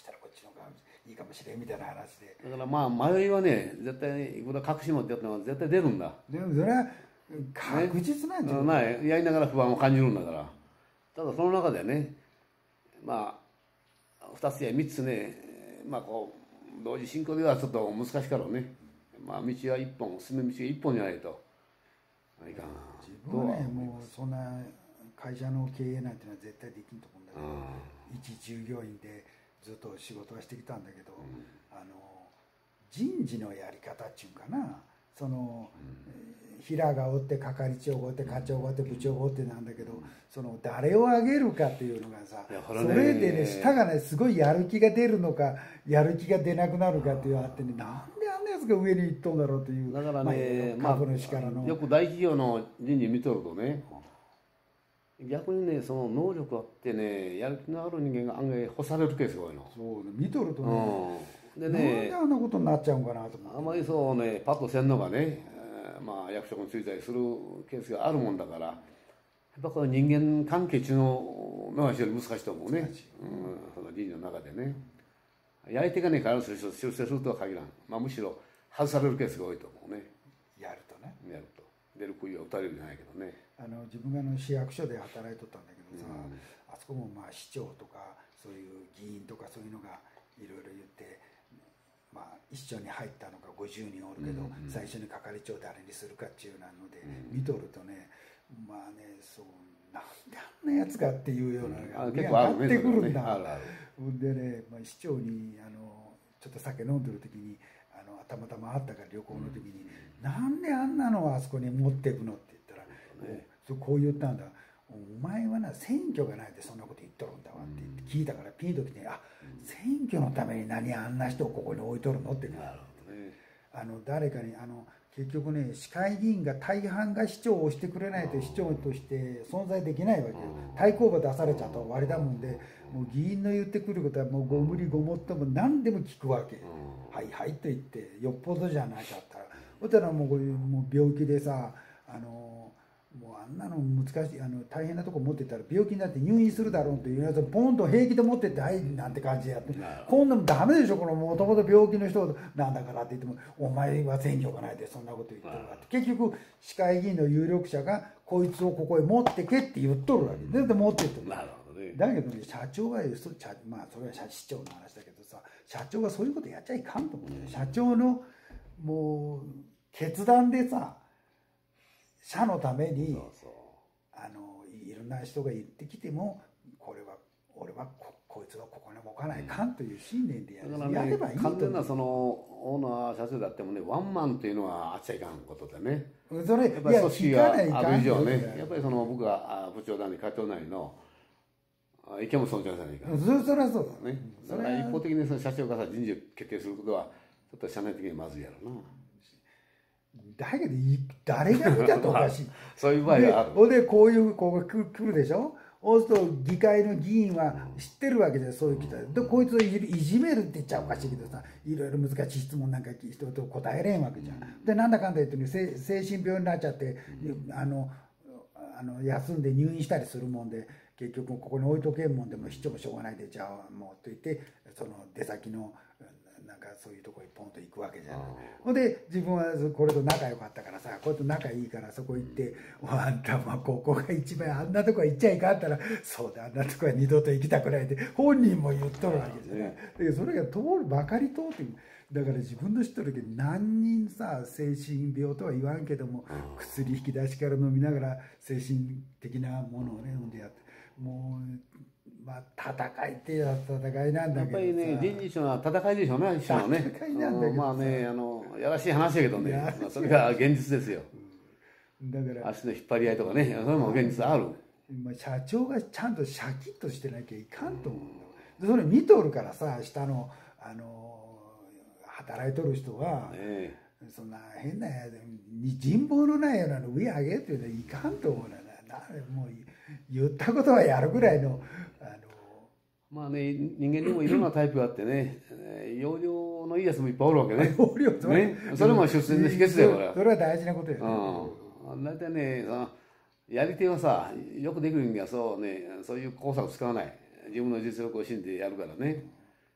ちの方がいいかもしれんみたいな話で。 だからまあ迷いはね絶対いくら隠し持ってやっても絶対出るんだ。 でもそれは確実なんじゃない、やりながら不安を感じるんだから。ただその中でねまあふたつやみっつねまあこう同時進行ではちょっと難しいからね、まあ道は一本進む道が一本じゃないといかん。 自分はねもうそんな会社の経営なんていうのは絶対できんと思うんだけど、一従業員でずっと仕事はしてきたんだけど、うん、あの人事のやり方っていうかな、その、うん、平がおって係長がおって課長がおって部長がおってなんだけど、うん、その誰を上げるかっていうのがさ、それでね下がねすごいやる気が出るのかやる気が出なくなるかっていうのがあってね、なんであんなやつが上に行っとんだろうという。 だからね、 まあ、株主からの、 まあ、よく大企業の人事見とるとね、逆にねその能力あってねやる気のある人間が案外干されるケースが多いの。 そう見とるとね、 うん、でねなんであんなことになっちゃうんかなと思って。 あまりそうねパッとせんのがね、えー、まあ役職に就いたりするケースがあるもんだから、やっぱこの人間関係っていうのが非常に難しいと思うね、うん、その人事の中でね。やり手がね必ず出世するとは限らん、まあ、むしろ外されるケースが多いと思うね。 やるとねやると出る杭は打たれるじゃないけどね。 あの自分があの市役所で働いとったんだけどさ、うん、あそこもまあ市長とかそういう議員とかそういうのがいろいろ言って、まあ、一緒に入ったのがごじゅうにんおるけど、うんうん、最初に係長誰にするかっていうなので、うん、見とるとねまあねそうなんであんなやつがっていうようなのが、うん、結構あるね、ってくるんだ。あるあるでね、まあ、市長にあのちょっと酒飲んでる時にあのたまたま会ったから旅行の時に、うん、なんであんなのをあそこに持っていくのって言ったら、ね、そうこう言ったんだ。お前はな選挙がないでそんなこと言っとるんだわって言って聞いたからピンときて、あ、選挙のために何あんな人をここに置いとるのって言うの。あの誰かにあの結局ね市会議員が大半が市長をしてくれないと市長として存在できないわけよ。対抗馬出されちゃったら終わりだもんで、もう議員の言ってくることはもうご無理ごもっとも何でも聞くわけ。はいはいと言ってよっぽどじゃなかったら、そしたらもうこういうもう病気でさあのもうあんなの難しいあの大変なとこ持ってったら病気になって入院するだろうっていうやつをポンと平気で持ってって「はい」なんて感じでやって、こんなのダメでしょ、このもともと病気の人なんだからって言っても「お前は選挙がないでそんなこと言ってるか」って、結局市会議員の有力者がこいつをここへ持ってけって言っとるわけで、で持ってってる。だけどね社長はそまあそれは市長の話だけどさ、社長はそういうことやっちゃいかんと思うんだよ。社長のもう決断でさ社のためにそうそうあのいろんな人が言ってきてもこれは俺は こ, こいつはここに置かないかんという信念でやる、うん、やればいいと。 完全なそのオーナー社長だってもねワンマンっていうのはあっちゃいかんことでね。 それやっぱり組織がある以上ね、やっぱりその僕が部長なり課長なりの意見も尊重されないから、 そ, それはそうだね。だから一方的にその社長がさ人事を決定することはちょっと社内的にまずいやろうな。 だけど誰が見たっておかしいそういう場合がある。 ほんでこういう子が来るでしょ。そうすると議会の議員は知ってるわけじゃ、そういう人でこいつをいじめるって言っちゃおかしいけどさ、いろいろ難しい質問なんか人と答えれんわけじゃん。でなんだかんだ言って精神病になっちゃってあのあの休んで入院したりするもんで、結局ここに置いとけんもんでも市長もしょうがないでじゃあもうと言ってその出先のなんかそういうとこにポンと行くわけじゃん。ほんで自分はこれと仲良かったからさ、これと仲いいからそこ行って「あんたまあここが一番あんなとこ行っちゃいかん」ったら「そうだあんなとこは二度と行きたくない」って本人も言っとるわけじゃない。だけどそれが通るばかり通ってだから自分の知ってるけど何人さ精神病とは言わんけども薬引き出しから飲みながら精神的なものをね飲んでやってもう。まあ戦いっていう戦いなんだけどさ、やっぱりね人事一緒は戦いでしょうね、一緒のね。戦いなんだけどまあねあのやらしい話だけどね、まあ、それが現実ですよ。だから足の引っ張り合いとかね、それも現実ある。 まあ社長がちゃんとシャキッとしてなきゃいかんと思うんだ。それ見とるからさ、下のあの働いとる人は、ね、そんな変な人望のないようなの上上げっていうのはいかんと思うな。もう言ったことはやるぐらいの。 まあね、人間にもいろんなタイプがあってね、容量のいいやつもいっぱいおるわけね。 容量とね、それも出世の秘訣だから。 それは大事なことやね。 うん。大体ね、やり手はさ、よくできる人間はそうね、そういう工作を使わない。自分の実力を信じてやるからね。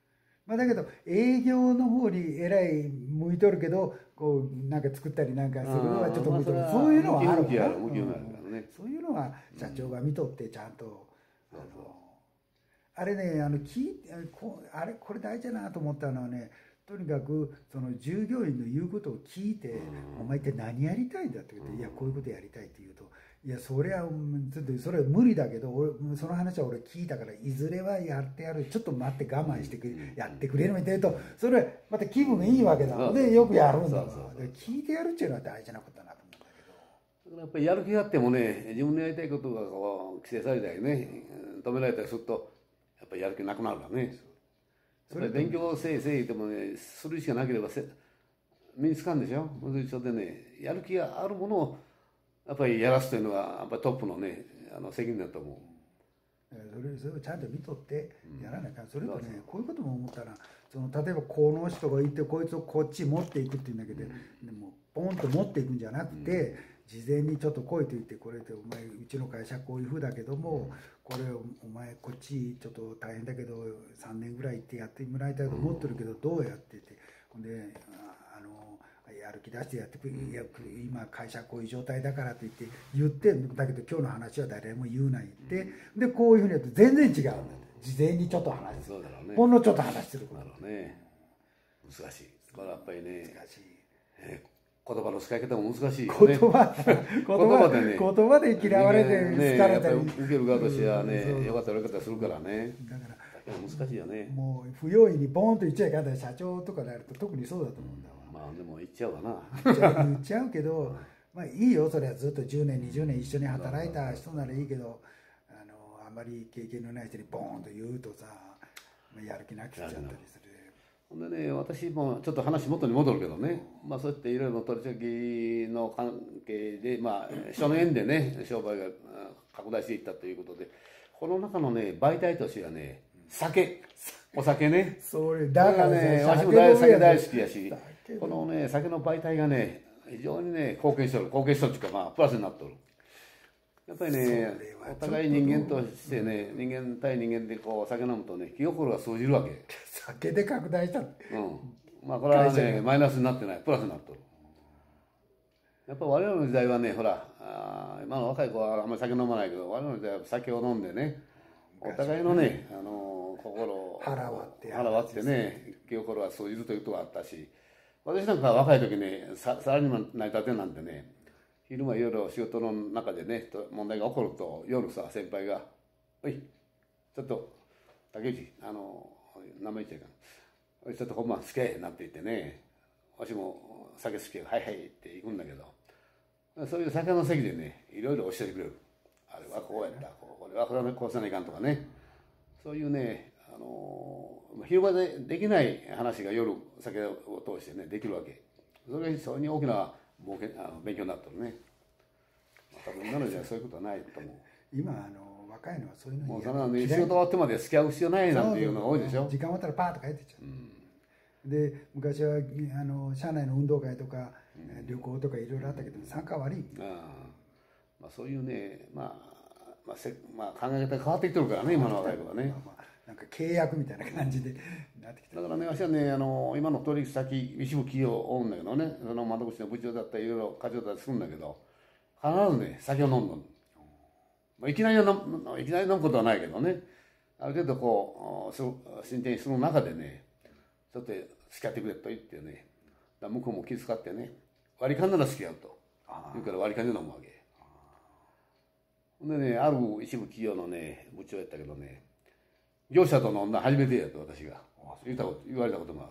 まあだけど営業の方にえらい向いとるけどこうなんか作ったりなんかするのはちょっと向いとる、 まあそういうのはあるわな、 向き不向きあるからね、 そういうのは社長が見とってちゃんと、あのあれねあの聞いこあれこれ大事だなと思ったのはね、とにかくその従業員の言うことを聞いて「お前って何やりたいんだ」って言って「いやこういうことやりたい」って言うと「いやそれはちょっとそれは無理だけど俺その話は俺聞いたからいずれはやってやる、ちょっと待って我慢してくれやってくれる」みたいなとそれはまた気分がいいわけだのでよくやるんだから、聞いてやるっていうのは大事なことだなと思うんだけど。 だからやっぱりやる気があってもね、自分のやりたいことがこう規制されたりね、止められたりするとやっぱりやる気なくなるからね。それ勉強せいせい言ってもね、するしかなければせ身につかんでしょ。それでね、やる気があるものをやっぱりやらすというのがやっぱりトップのね、あの責任だと思う。 それそれをちゃんと見とってやらなきゃ、うん、それとねこういうことも思ったら、その例えばこの人がいてこいつをこっち持っていくっていうんだけど、うん、でもポンと持っていくんじゃなくて、うん、事前にちょっと来いと言って、これでお前うちの会社こういうふうだけども、これお前こっちちょっと大変だけどさんねんぐらい行ってやってもらいたいと思ってるけどどうやってってほんであのやる気出してやってくれ、今会社こういう状態だからと言って言ってだけど今日の話は誰も言うな言ってでこういうふうにやって全然違うんだって、事前にちょっと話する、ほんのちょっと話するなるほどね、難しい。これやっぱりね難しい、 えー言葉の使い方も難しいよね。言葉言葉でね、言葉で嫌われて好かれたり、受ける側としてはね、よかったらよかったりするからね。だから難しいよね。 もう不用意にボーンと言っちゃいかんだ、社長とかであると特にそうだと思うんだわ。 まあでも言っちゃうわな。 言っちゃうけど、まあいいよ、それはずっとじゅうねんにじゅうねん一緒に働いた人ならいいけど、あのあんまり経験のない人にボーンと言うとさ、やる気なくなっちゃったりする。 ほんでね、私もちょっと話元に戻るけどね、まあ、そうやっていろいろな取り先の関係で、まあ、人の縁でね商売が拡大していったということで、この中のね媒体としてはね酒、お酒ね、 それだからね、 私も大酒大好きやし、このね酒の媒体がね非常にね貢献しとる貢献しとるっていうか、まあプラスになっとる。やっぱりねお互い人間としてね、人間対人間でこう酒飲むとね気心が通じるわけ。 酒で拡大した、うん、 まあこれはねマイナスになってない、プラスになっとる。やっぱ我々の時代はね、ほらあ今の若い子はあんまり酒飲まないけど、我々の時代は酒を飲んでね、お互いのね、あの心を腹割って腹割ってね気心が通じるということがあったし、私なんか若い時ねささらにも成り立てなんてね、昼間夜仕事の中でね問題が起こると夜さ先輩が「おいちょっと竹内あの名前言っちゃいかん、おいちょっと本番好け」なんて言ってね、わしも酒好きはいはいって行くんだけど、そういう酒の席でねいろいろ教えてくれる。あれはこうやった、これはこうせないかんとかね、そういうねあの昼間でできない話が夜酒を通してねできるわけ。それが非常に大きな儲けあの勉強になってるね。多分今の時代そういうことはないと思う。 今あの若いのはそういうのもうその仕事終わってまで付き合う必要ないなんていうのが多いでしょ。 時間終わったらパーッと帰ってっちゃう、うん、で昔はあの社内の運動会とか、うん、旅行とかいろいろあったけど参加悪い、 あ、まあ、そういうね、まあまあせまあ、考え方変わってきてるからね今の若い子はね、まあまあ、 なんか契約みたいな感じでなってきてだからね、私はねあの今の取引先一部企業を追うんだけどね、その窓口の部長だったりいろいろ課長だったりするんだけど、必ずね酒を飲んどる。いきなり飲む、いきなり飲むことはないけどね、ある程度こう進展する中でねちょっと付き合ってくれと言ってね、向こうも気遣ってね割り勘なら付き合うと言うから割り勘で飲むわけでね、ある一部企業のね部長やったけどね、業者と飲んだ初めてやと私が言ったこと言われたこともある。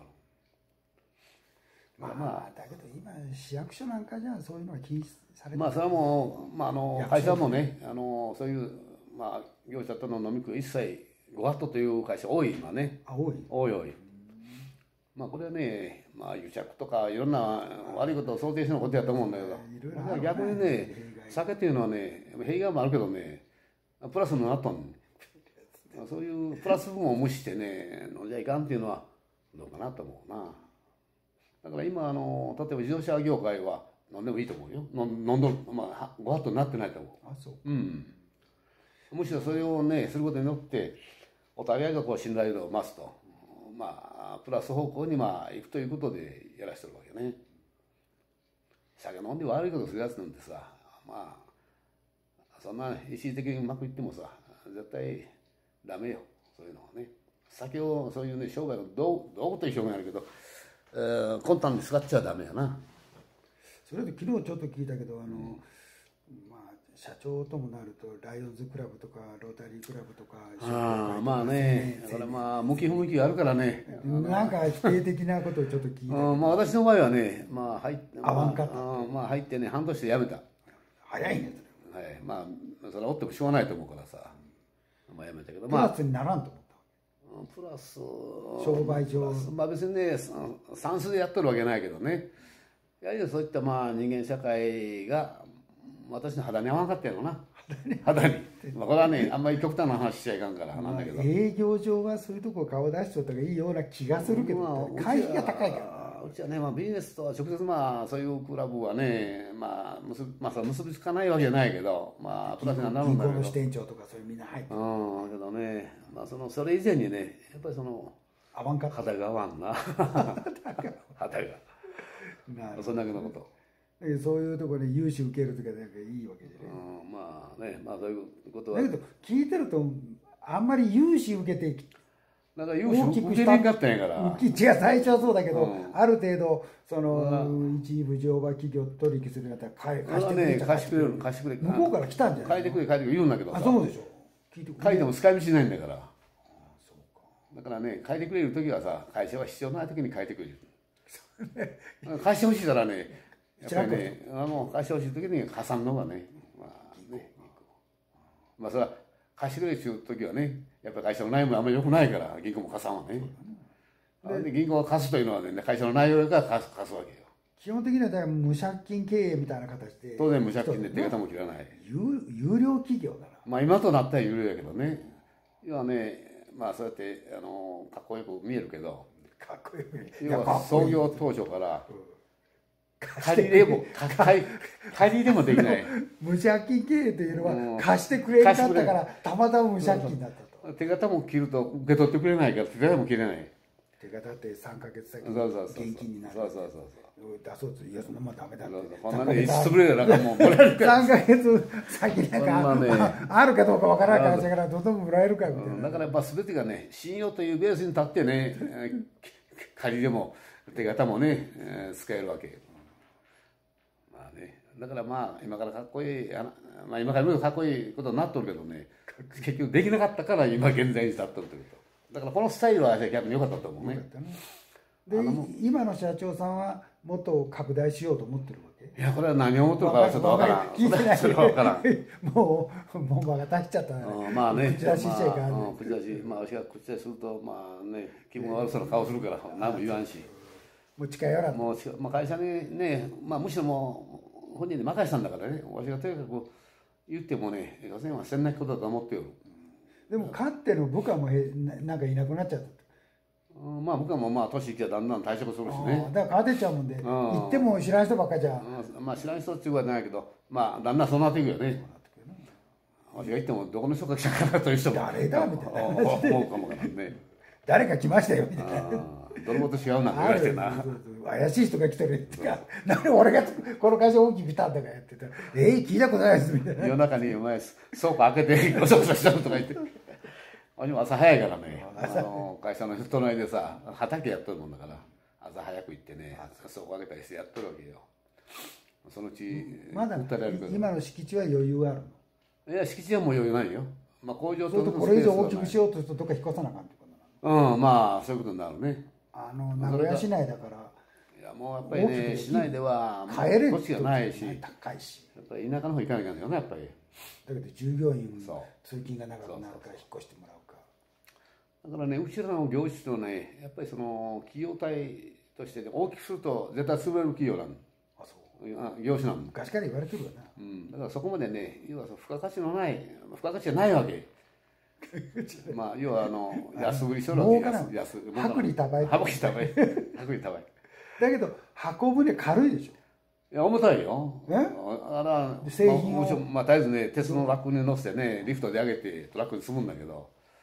まあ、まあ、だけど今市役所なんかじゃそういうのは禁止されてる。 まあそれはもう、まあ、あの会社もねあのそういう、まあ、業者との飲み食い一切ご法度という会社多い今ね。 あ、多い多い多い。まあこれはね、まあ癒着とかいろんな悪いことを想定してのことやと思うんだけど、逆にね酒っていうのはね弊害もあるけどねプラスになっとんねん。そういうプラス分を無視してね飲んじゃいかんっていうのはどうかなと思うな。だから今あの例えば自動車業界は飲んでもいいと思うよ。飲んどる、まあご法度になってないと思う。 あ、そう。 うん。むしろそれをねすることによってお互いがこう信頼度を増すと。 まあプラス方向にまあ行くということでやらしてるわけね。酒飲んで悪いことするやつなんてさ、まあそんな一時的にうまくいってもさ絶対ダメよ、そういうのはね。酒をそういうね商売の道具道具という表現あるけど、えー、魂胆に使っちゃダメやな。 それで昨日ちょっと聞いたけど、あの、うん、まあ社長ともなるとライオンズクラブとかロータリークラブとか、 ああまあね、だからまあ向き不向きがあるからね、 なんか否定的なことをちょっと聞いた。 あまあ私の場合はね、まあ入って、 合わんかった。 まあ入ってね半年で辞めた。 早いねそれ。はい、まあそれはおってもしょうがないと思うからさ、まあ辞めたけど、 プラスにならんと思った。 プラス商売上、 まあ別にね算数でやっとるわけないけどね。やはりそういったまあ人間社会が私の肌に合わなかったやろな。肌に。まあこれはねあんまり極端な話しちゃいかんからなんだけど。 営業上はそういうとこ顔出しとった方がいいような気がするけど、まあ、会費が高いから。 うちはね、まあ、ビジネスとは直接まあそういうクラブはね、まあ結び、まあ、結びつかないわけじゃないけど、まあプラスにはなるんだけど。 銀行の支店長とかそれみんな入ってる。 うん、けどね、まあそのそれ以前にね、やっぱりその合わんかった。 肌が合わんな。肌が。そんだけのこと。 そういうところで融資受けるとかなんかいいわけじゃない。 うん、まあね、まあそういうことは。 だけど聞いてるとあんまり融資受けてなんか融資受けれんかったんやから。 違う、最初はそうだけど、うん、ある程度その一部乗馬企業と取引するんだったら貸してくれる、 貸してくれる貸してくれる向こうから来たんじゃない。 貸してくれ貸してくれ言うんだけどさ。 あ、そうでしょ。 聞いてくれ。借りても使い道ないんだから。だからね、借りてくれる時はさ、会社は必要ない時に借りてくれる。貸してほしいからね、やっぱりね、あの貸してほしい時に加算の方がね、まあね、まあそれは貸してくれる時はね、やっぱり会社の内容もあんまり良くないから銀行も貸さんわね。で銀行が貸すというのはね、会社の内容が貸す貸すわけよ。 基本的にはだから無借金経営みたいな形で。 当然無借金で手形も切らない。 有, 有料企業だな。 まあ今となったら有料やけどね。要はね、まあそうやってあのかっこよく見えるけど。 かっこよく見える。要は創業当初から。うん借りれも借り借りでもできない。 無借金経営というのは貸してくれなかったからたまたま無借金だったと。 手形も切ると受け取ってくれないから手形も切れない。 手形ってさんかげつ先に現金になる。 そうそうそうそう出そうといやそんなもんダメだって。 こんなね潰れたらなんかもうもらえるから。 さんかげつ先なんかあるかどうかわからないからどんどんもらえるかみたいな。 だからやっぱ全てがね信用というベースに立ってね借りでも手形もね使えるわけ。だからまあ今からかっこいい、まあ、今から見るとかっこいいことになっとるけどね結局できなかったから今現在に立っとるというとだからこのスタイルは逆に良かったと思うね。 で今の社長さんはもっと拡大しようと思ってるわけ。 いやこれは何を思ってるかはちょっとわからん。 聞いてない。 それは分からん。 もうもう場が立っちゃったね。 まあね口出ししちゃいかんね。 口出しまあ私が口出しするとまあね気分悪そうな顔するから何も言わんし。 もう近寄らん。 もうまあ会社にねまあむしろもう本人に任せたんだからね、私がとにかく言ってもね、予選はせんなきことだと思っておる。 でも、かっての部下もへなんかいなくなっちゃった。 うん、まあ部下もまあ年いきゃだんだん退職するしね。 だから変わってっちゃうもんで、うん、行っても知らん人ばっかじゃ。 うん、まあ知らん人っていうわけじゃないけど、まあだんだんそうなっていくよね。私が言ってもどこの人が来たかなという人も。 誰だみたいな。 思うかもからね。 誰か来ましたよみたいな。 泥棒と違うなって言われてな。 怪しい人が来てるってか、なんで俺がこの会社大きくしたんだかやってたら、えー、聞いたことないですみたいな。 夜中にお前倉庫開けてごそごそしたのとか言って。私も朝早いからね、あの会社の隣でさ、畑やっとるもんだから、朝早く行ってね、倉庫開けたりしてやっとるわけよ。そのうち、 まだ今の敷地は余裕あるの？いや、敷地はもう余裕ないよ。まあ工場とこれ以上大きくしようとするとどっか引っ越さなあかんってことなの？うん、まあそういうことになるね。 あの名古屋市内だからいやもうやっぱりね市内では帰れる土地がないし高いしやっぱり田舎の方行かなきゃいけないよねやっぱりだけど従業員通勤が長くなるから引っ越してもらうかだからねうちらの業種とねやっぱりその企業体として、ね、大きくすると絶対潰れる企業なのあそう業種なの昔から言われてるよな、 うん、だからそこまでね要は付加価値のない付加価値がないわけまあ要はあの安売りしろって安薄利多売薄利多売薄利多売だけど運ぶね軽いでしょいや重たいよえあら製品をまあ、まあ、絶えずね鉄のラックに乗せてねリフトで上げてトラックに積むんだけど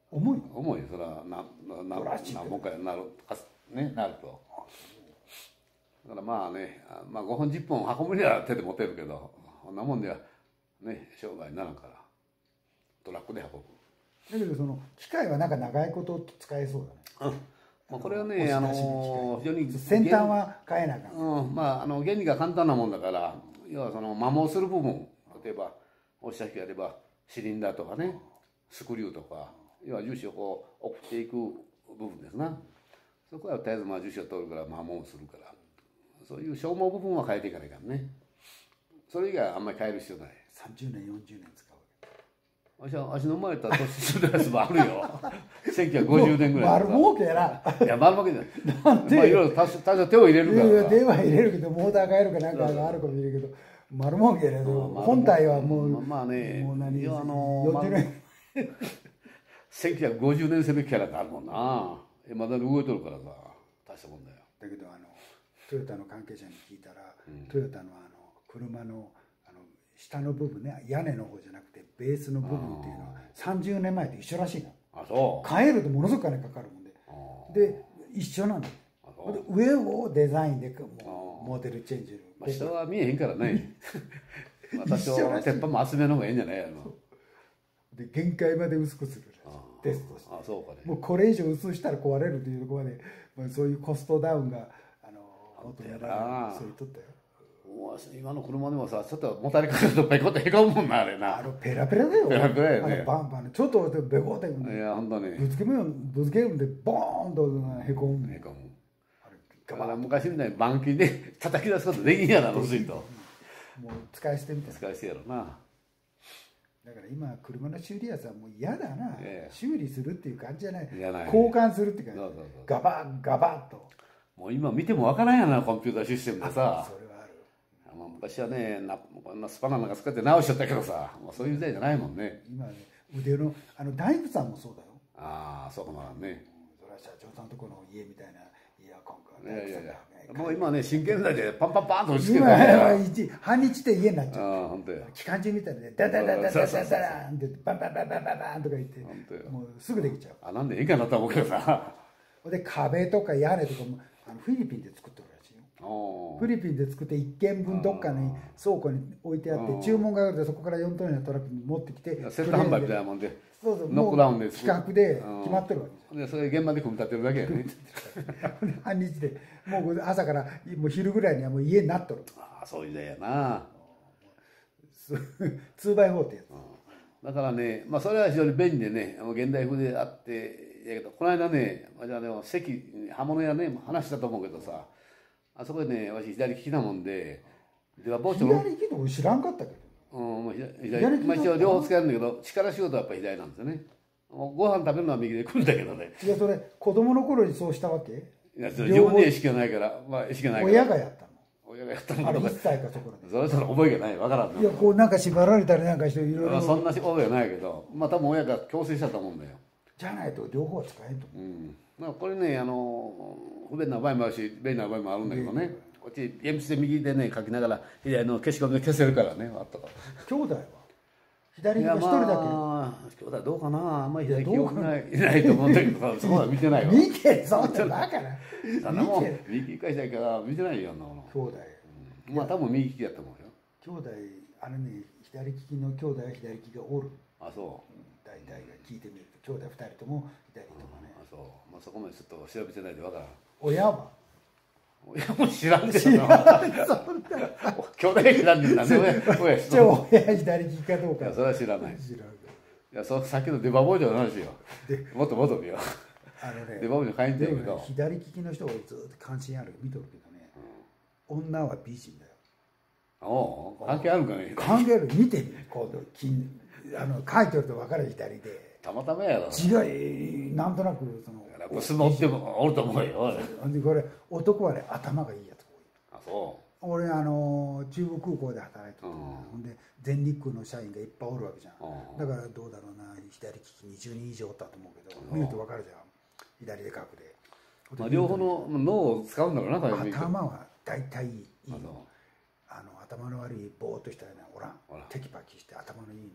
重い重いそれはなな何本かなるねなると。だからまあね、まあ、ごほんじゅっぽん運ぶには手で持てるけど、こんなもんではね商売にならんからトラックで運ぶ。 だけどその機械はなんか長いこと使えそうだね。 うん、まあ、これはねあの非常に先端は変えなかった、 うん、まああの原理が簡単なもんだから、要はその摩耗する部分、例えば押し先やればシリンダーとかねスクリューとか、要は樹脂をこう送っていく部分ですな。そこは絶えずまあ樹脂を取るから摩耗するから、そういう消耗部分は変えていかないからね。それ以外はあんまり変える必要ない。 さんじゅうねんよんじゅうねん使うわしはわしの生まれた年するやつもあるよせんきゅうひゃくごじゅうねんぐらい丸儲けやな。 いや丸儲けじゃないなんで、 まあいろいろ多少多少手を入れるからいやいや電話入れるけどモーター変えるかなんかがあるかもしれんけど丸儲けやね。本体はもうまあね、 もう何要はあのよんじゅうねんせんきゅうひゃくごじゅうねん製のキャラがあるもんな。まだ動いとるからさ大したもんだよ。 だけどあのトヨタの関係者に聞いたら、うん、トヨタのあの車のあの下の部分ね、屋根の方じゃなくてベースの部分っていうのはさんじゅうねんまえと一緒らしいの。 あ、そう変えるとものすごく金かかるもんで、で一緒なの。上をデザインでもうモデルチェンジる、 まあ、下は見えへんからね私は鉄板も厚めの方がいいんじゃないの。 で限界まで薄くするらしい、テストして。 あ、そうかね。 もうこれ以上薄したら壊れるというところまで、まあ、そういうコストダウンがあの求められる、そう言っとったよ。 今の車でもさ、ちょっともたれかかるとペコってへこむもんな、あれな。 あのペラペラだよ。 ペラペラやね。 あのバンバンちょっとベコって、 いや本当にぶつけるぶつけるんでボーンとへこむ。 へこむ。だから昔みたいに板金で叩き出すことできんやな、薄いと。 もう使い捨てみたいな。 使い捨てやろな。 だから今車の修理屋さんもう嫌だな、 ええ、 修理するっていう感じじゃない、 やない交換するっていう感じ。 そうそうそう、 ガバッガバッと。 もう今見てもわからんやな、コンピューターシステムでさ。 それはある。 あの昔はね、なこんなスパナなんか使って直しちゃったけどさ、もうそういう時代じゃないもんね。 今ね、腕のあの大工さんもそうだよ。 ああ、そうかもなね、 うん、それは社長さんとこの家みたいな家は今回いやいやいや、もう今ね、真剣剤でパンパンパンと押し付けてるから半日で家になっちゃう。 ああ、本当や。 機関銃みたいでダダダダダダダダンってバンバンバンバンバンバンとか言ってもうすぐできちゃう。 あ、なんでいいかなと思うけどさ。 で壁とか屋根とかもあのフィリピンで作ってるらしいよ。フィリピンで作っていっけんぶんどっかに倉庫に置いてあって注文があるとそこからよんトンのトラックに持ってきてセット販売みたいなもんで、 そうそうノックダウンで企画で決まってるわけです。でそれ現場で組み立てるだけやね。 半日でもう朝からもう昼ぐらいにはもう家になっとる。 ああ、そういう時代やな。 ツーバイフォーってやつ。 だからね、まあそれは非常に便利でね、現代風であってやけど、この間ね、じゃあでも席刃物屋ね話したと思うけどさ、あそこでね、私左利きなもんで、では包丁の左利きと知らんかったけど。 うん、もう左左まあ一応両方使えるんだけど、力仕事はやっぱり左なんですよね。ご飯食べるのは右で来るんだけどね。 いやそれ子供の頃にそうしたわけ？ いや自分には意識がないから、まあ意識がないから。 親がやったの。 親がやったのあれとか。 いっさいかそこらで。 それぞれ覚えがない、わからんの。 いやこうなんか縛られたりなんかしていろいろ。 そんな覚えがないけど、まあ多分親が強制したと思うんだよ。 じゃないと両方は使えんと思う。 うん。まあこれね、あの不便な場合もあるし便利な場合もあるんだけどね。こっち鉛筆で右でね書きながら左の消しゴムで消せるからね。あったから。 兄弟は左利きが一人だけ。 まあ、兄弟どうかな、あんまり左利き多くないいないと思うんだけど、そこは見てないわ。 見てそんなだからそんなもん右利き返したいから見てないよ、あんなもの。 兄弟、 うん、まあ多分右利きだと思うよ。 兄弟あのね左利きの兄弟は左利きがおる。 あ、そう、 うん、大体が聞いてみると兄弟二人とも左とかね、 うん、あ、そう、まあそこまでちょっと調べてないでわからん。 親は親も知らんけどな。兄弟知らんねんなんで親親知らん。 親左利きかどうか。 いやそれは知らない。 知らん。 いやそさっきの出刃包丁の話よ。もっともっと見よう。 あのね、 出刃包丁買いに行ってるけど、 ね、左利きの人がずっと関心ある見とるけどね、うん、女は美人だよ。 おお、関係あるかね。 関係ある。見てみこう金あの書いてると分かる左で。 たまたまやろ。 違いなんとなくその。 相撲ってもおると思うよ。 でこれ男はね頭がいいやつが多い。 あ、そう。 俺あの中部空港で働いてて、 うん、 ほんで全日空の社員がいっぱいおるわけじゃん、 うん、 だからどうだろうな左利きにじゅうにん以上おったと思うけど、うん、見ると分かるじゃん左で書くで、 まあ、両方の脳を使うんだろうな。 頭は大体いいの。あの頭の悪いぼーっとしたようなおらん、テキパキして頭のいいね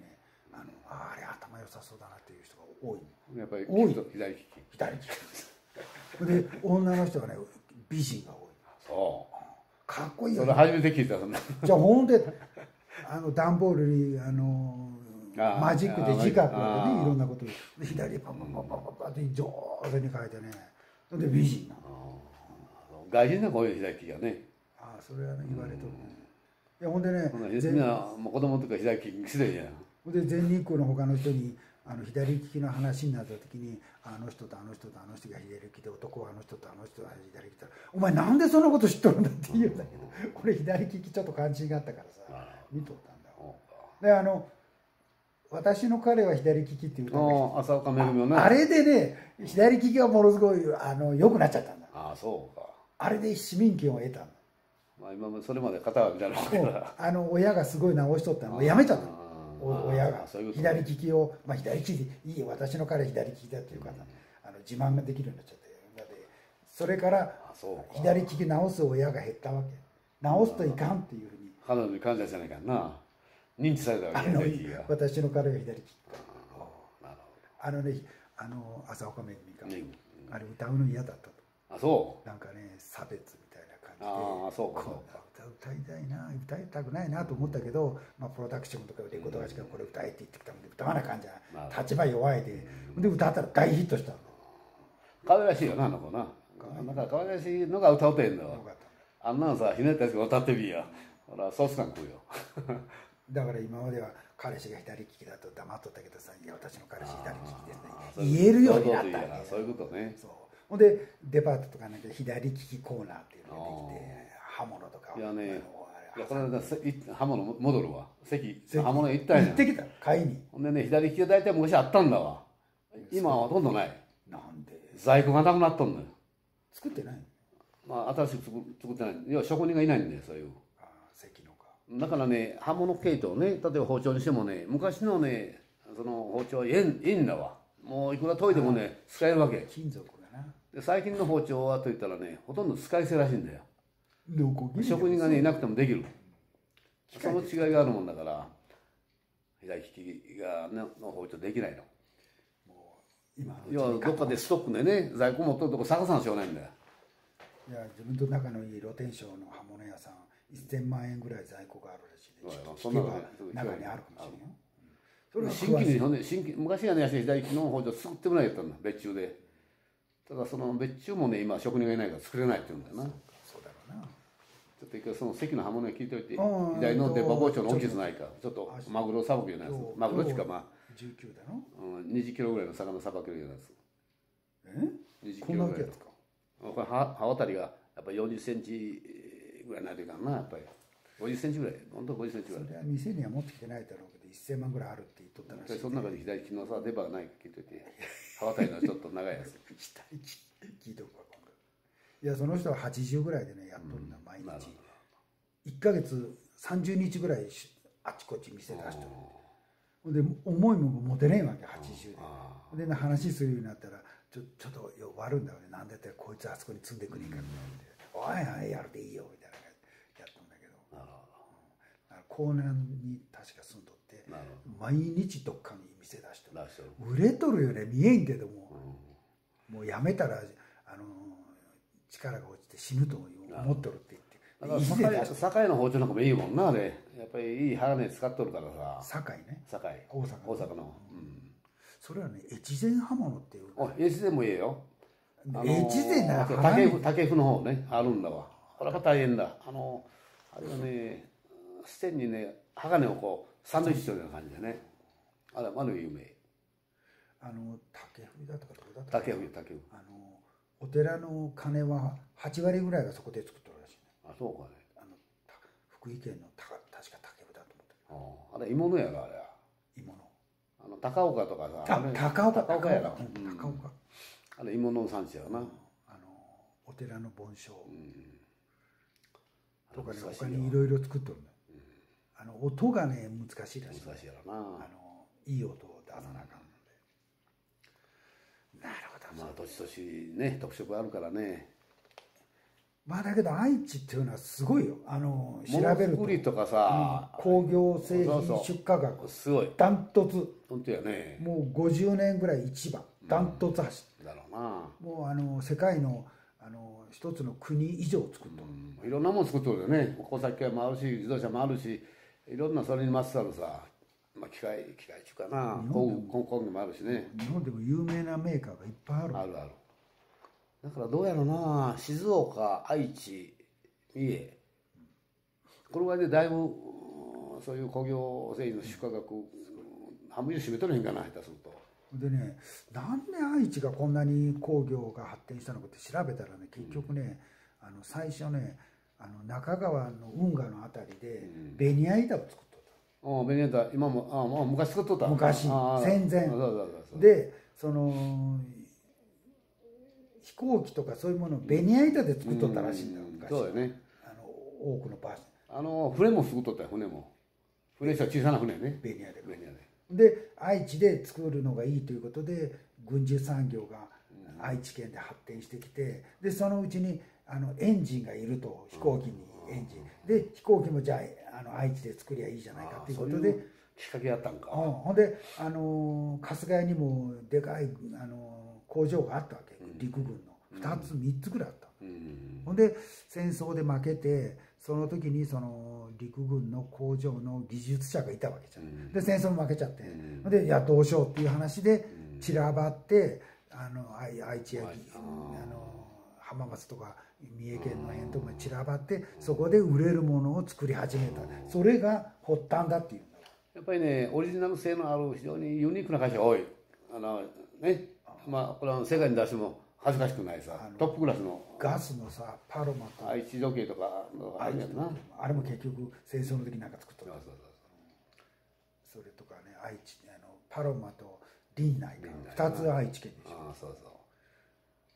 あのあれ頭良さそうだなっていう人が多いの。 やっぱり多い左利き。 左利きで女の人がね美人が多い。 そうかっこいいよ、 それ初めて聞いた。そんなじゃあほんであの段ボールにあのマジックで字書くわけね、いろんなことで左パパパパパパって上手に書いてね、それで美人なの。 外人がこういう左利きがね。 ああそれはね言われとるね。いやほんでねみんなもう子供とか左利きすでにやん。 ほんで全日空の他の人にあの左利きの話になった時にあの人とあの人とあの人が左利きで男はあの人とあの人が左利きだ、お前なんでそんなこと知っとるんだって言うんだけど、これ左利きちょっと関心があったからさ見とったんだよ。であの私の彼は左利きっていう歌が浅岡めぐみをね。 あれでね左利きがものすごいあの良くなっちゃったんだ。 ああそうか。 あれで市民権を得たんだ。 まあ今もそれまで片はみたいなあの親がすごい直しとったのをやめちゃったの。親がそういうこと左利きを、まあ、左利きでいいよ私の彼左利きだっていう方、あの自慢ができるようになっちゃって、だってそれから左利き直す親が減ったわけ。直すといかんっていうふうに彼女に感謝しないかんな。認知されたわけ。左利きが私の彼が左利き。 なるあのねあの浅岡めぐみが、 ねあれ歌うの嫌だったと。 あそうなんかね差別みたいな感じで、 ああそうかこんな歌歌いたいな歌いたくないなと思ったけど、まあ、プロダクションとかレコード会社がこれ歌えって言ってきたので歌わなあかんじゃない、立場弱いで、で歌ったら大ヒットしたの。 可愛らしいよなあの子な。なんか可愛らしいのが歌うてんだわ。あんなのさひねったやつが歌ってみや、ほらソース感食うよだから今までは彼氏が左利きだと黙っとったけどさ、いや私の彼氏左利きですね言えるようになったわけ。 そういうことね。 そうほんでデパートとかなんか左利きコーナーっていうのができて、刃物とかいやね、 あいやこの間刃物戻るわ。席刃物行ったんや。 行ってきた買いに。 ほんでね左利きが大体昔あったんだわ。今はほとんどない。 なんで在庫がなくなっとんのよ。 作ってない。 まあ新しく作作ってない。要は職人がいないんだよそういう。 ああ関のか。 だからね刃物系統ね、例えば包丁にしてもね昔のねその包丁はええんだわ。もういくら研いでもね使えるわけ。 金属がな。 で最近の包丁はといったらねほとんど使い捨てらしいんだよ。 ノコギリ職人がねいなくてもできる。その違いがあるもんだから左利きがの包丁できないの。 今要はどっかでストックでね在庫持っとるとこ探さんしょうがないんだよ。 いや自分と仲のいい露天商の刃物屋さんせんまんえんぐらい在庫があるらしいで、 そんなの中にあるかもしれんよ。 それ新規にほんで新規昔はね左利きの包丁作ってもらえたんだ別注で。ただその別注もね今職人がいないから作れないって言うんだよな。 そうだろうな。 ちょっと一回その関の刃物に聞いておいて左の出刃包丁の大きさないかちょっとマグロさばけるようなやつ、マグロっていうかまあじゅうきゅうだの、 うん、にじゅっキロぐらいの魚さばけるようなやつ。 えにじゅっキロぐらいのこれ刃刃渡りがやっぱりよんじゅっセンチぐらいになるかな、やっぱりごじゅっセンチぐらい、本当ごじゅっセンチぐらい。 それは店には持ってきてないだろうけどせんまんぐらいあるって言っとったらしい。 その中で左利きのさ出刃がないか聞いといて、刃渡りのちょっと長いやつ左利き聞いとくわ今度。いやその人ははちじゅうぐらいでねやっとるんだ、毎日いっかげつさんじゅうにちぐらいあちこち店出してる。で重いもん持てねえわけはちじゅうで。で話するようになったらちょちょっとよ悪いんだよね。なんだったらこいつあそこに積んでくれんかみたいな。おいおいやるでいいよみたいなやったんだけど。江南に確か住んどって毎日どっかに店出してる。売れとるよね見えんけども、もうやめたらあの力が落ちて死ぬと思っとるって言って。 堺の包丁なんかもいいもんなあれ。やっぱりいい鋼使っとるからさ。 堺ね。 堺。 大阪。 大阪の。 それはね越前刃物っていう。 あ越前もいいよ。 越前なら竹竹風の方ねあるんだわ。これは大変だ。あのあれはねステンにね鋼をこうサンドイッチするような感じでね。あれあの有名。 あの竹風だとかどうだったか。 竹風竹風。 あのお寺の鐘ははちわりぐらいがそこで作ってるらしいね。 あそうかね。 あの福井県のた確か竹風だと思った。あれ鋳物やろあれ。 鋳物。 あの高岡とかさ。 高岡高岡やろ。 高岡。 あれ鋳物の産地やな。 あのお寺の盆栽とかね他にいろいろ作っとるんだ。あの音がね難しいらしい。 難しいやろな。 あのいい音を出さなあかんので。なるほど。 まあ年々ね特色あるからね。 まあだけど愛知っていうのはすごいよ。あの調ものべるとづくりとかさ、 工業製品そうそう出荷額すごいダントツ、 本当やね。 もうごじゅうねんぐらい一番ダントツ走って、 だろうな。 もうあの世界のあの一つの国以上作っとる、 うん、いろんなもの作っとるよね。工作機械もあるし、自動車もあるし、いろんなそれにまつわるさ、まあ、機械機械っていうかな、工具工具もあるしね。 日本でも有名なメーカーがいっぱいある。 あるある。だからどうやろうな、静岡、愛知、三重、この場合でだいぶそういう工業製品の出荷額半分以上占めとるへんかな、下手すると。 でね、なんで愛知がこんなに工業が発展したのかって調べたらね、結局ね、うん、あの最初ね、あの中川の運河のあたりでベニヤ板を作っとった。 うん、ベニヤ板今もあもう昔作っとった。 昔戦前そうそうそうそうで、その飛行機とかそういうものをベニヤ板で作っとったらしいんだよ、昔。 そうよね。 あの多くの場所。 あの船も作っとったよ、船も。船した小さな船ね。 ベニヤで。 ベニヤで。 で愛知で作るのがいいということで軍需産業が愛知県で発展してきて、でそのうちにあのエンジンがいると、飛行機にエンジンで、飛行機もじゃあ、あの愛知で作りゃいいじゃないかということで、 きっかけやったんか。 うん、ほんであの春日井にもでかいあの工場があったわけ、陸軍のふたつみっつぐらいあった、うん、ほんで戦争で負けて、その時にその陸軍の工場の技術者がいたわけじゃん、うん、で戦争も負けちゃって、うん、でいやどうしようっていう話で散らばって、あの愛愛知や、うん、あの浜松とか三重県の辺とか散らばって、そこで売れるものを作り始めた、それが発端だっていうんだ。 やっぱりね、オリジナル性のある非常にユニークな会社が多い。あのね、まあこれは世界に出しても恥ずかしくないさ、トップクラスのガスのさ、パロマと愛知時計とかあるやんな。 あれも結局戦争の時なんか作っとった。 そうそうそう。それとかね、愛知あのパロマと林内かふたつ愛知県でしょ。 ああそうそう。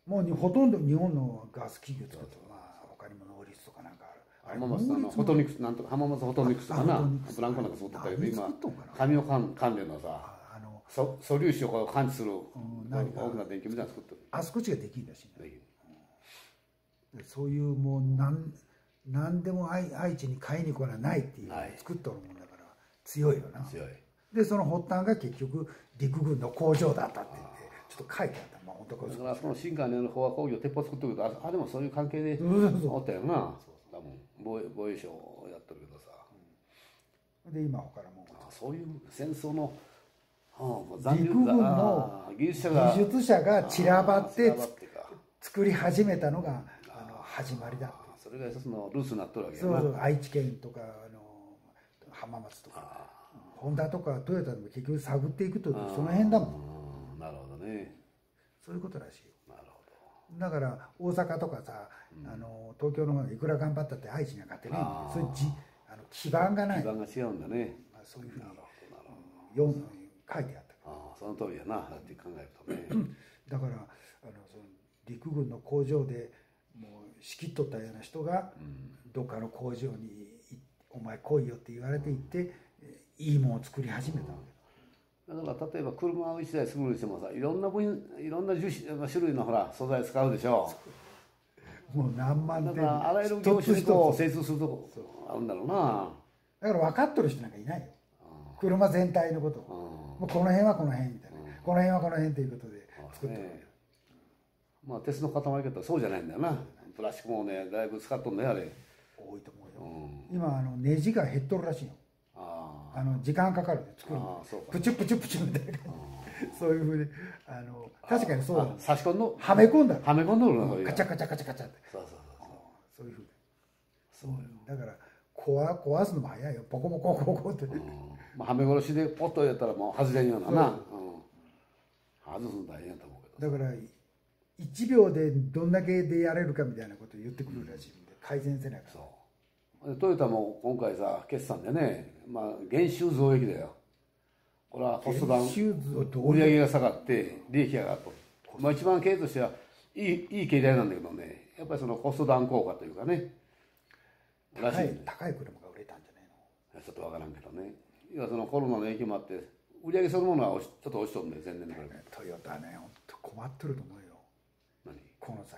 もうにほとんど日本のガス企業作ってる。まあ他にもノーリツとかなんかある。 浜松のフォトニクスなんとか浜松フォトニクスとかな、ブランコなんか作ってたけど、今紙を関連のさ、素粒子を感知する大きな電球みたいなの作ってる。 あそこちができるらしいね。そういうもう何何でも愛愛知に買いに来はないっていう作っとるものだから強いよな。 強い。 でその発端が結局陸軍の工場だったって言ってちょっと書いてあった。まあ本当だからその新海の飽和工業鉄砲作ってるけど、あれもそういう関係でおったよな。多分防衛防衛省をやってるけどさ。 で今他のもんそういう戦争の陸軍の技術者が散らばって作り始めたのがあの始まりだって。 それが一つのルーツになっとるわけやな。そうそう、愛知県とかあの浜松とかホンダとかトヨタでも結局探っていくとその辺だもん。なるほどね。 そういうことらしいよ。 なるほど。 だから大阪とかさ、うん、あの東京の方でいくら頑張ったって愛知には勝てないんで、そういうじあの基盤がない。 基盤が違うんだね。 まあ、そういうふうに読む書いてあった。 ああ、その通りやな、って考えるとね。 だからあのその陸軍の工場でもう仕切っとったような人が、うん、どっかの工場にお前来いよって言われて行って、うん、いいものを作り始めたわけだ。だから例えば車を一台作るにしてもさ、いろんな分いろんな種類のほら素材使うでしょ。 もう何万点。 だからあらゆる業種にこう精通するとこあるんだろうな。 だから分かっとる人なんかいないよ。車全体のことを。もうこの辺はこの辺みたいな。この辺はこの辺ということで作ってるわけ。 まあ鉄の塊方そうじゃないんだよな。プラスチックもねだいぶ使っとんねあれ。 多いと思うよ。今あのネジが減っとるらしいよ。あの時間かかるで作るの。プチュプチュプチュみたいな。そういうふうにあの確かにそうだ。 差し込んのはめ込んだ。 はめ込んどるの。 カチャカチャカチャカチャって。 そうそうそう。 そういうふうに。 そうよ。 だから壊壊すのも早いよ。ポコポコポコって。 まあはめ殺しでポッとやったらもう外れんようなな。外すの大変やと思うけど。だからいちびょうでどんだけでやれるかみたいなことを言ってくるらしいんで、改善せないから。 そうトヨタも今回さ決算でね、まあ減収増益だよ。これはコストダウン、売上が下がって利益が上がると。まあ一番経営としてはいいいい経済なんだけどね、やっぱりそのコストダウン効果というかね。 高い、ね、高い車が売れたんじゃないの？ ちょっとわからんけどね。いやそのコロナの影響もあって売上そのものはちょっと落ちとるんで前年に比べて。 トヨタね、本当困ってると思うよ。 何？ この先。 あ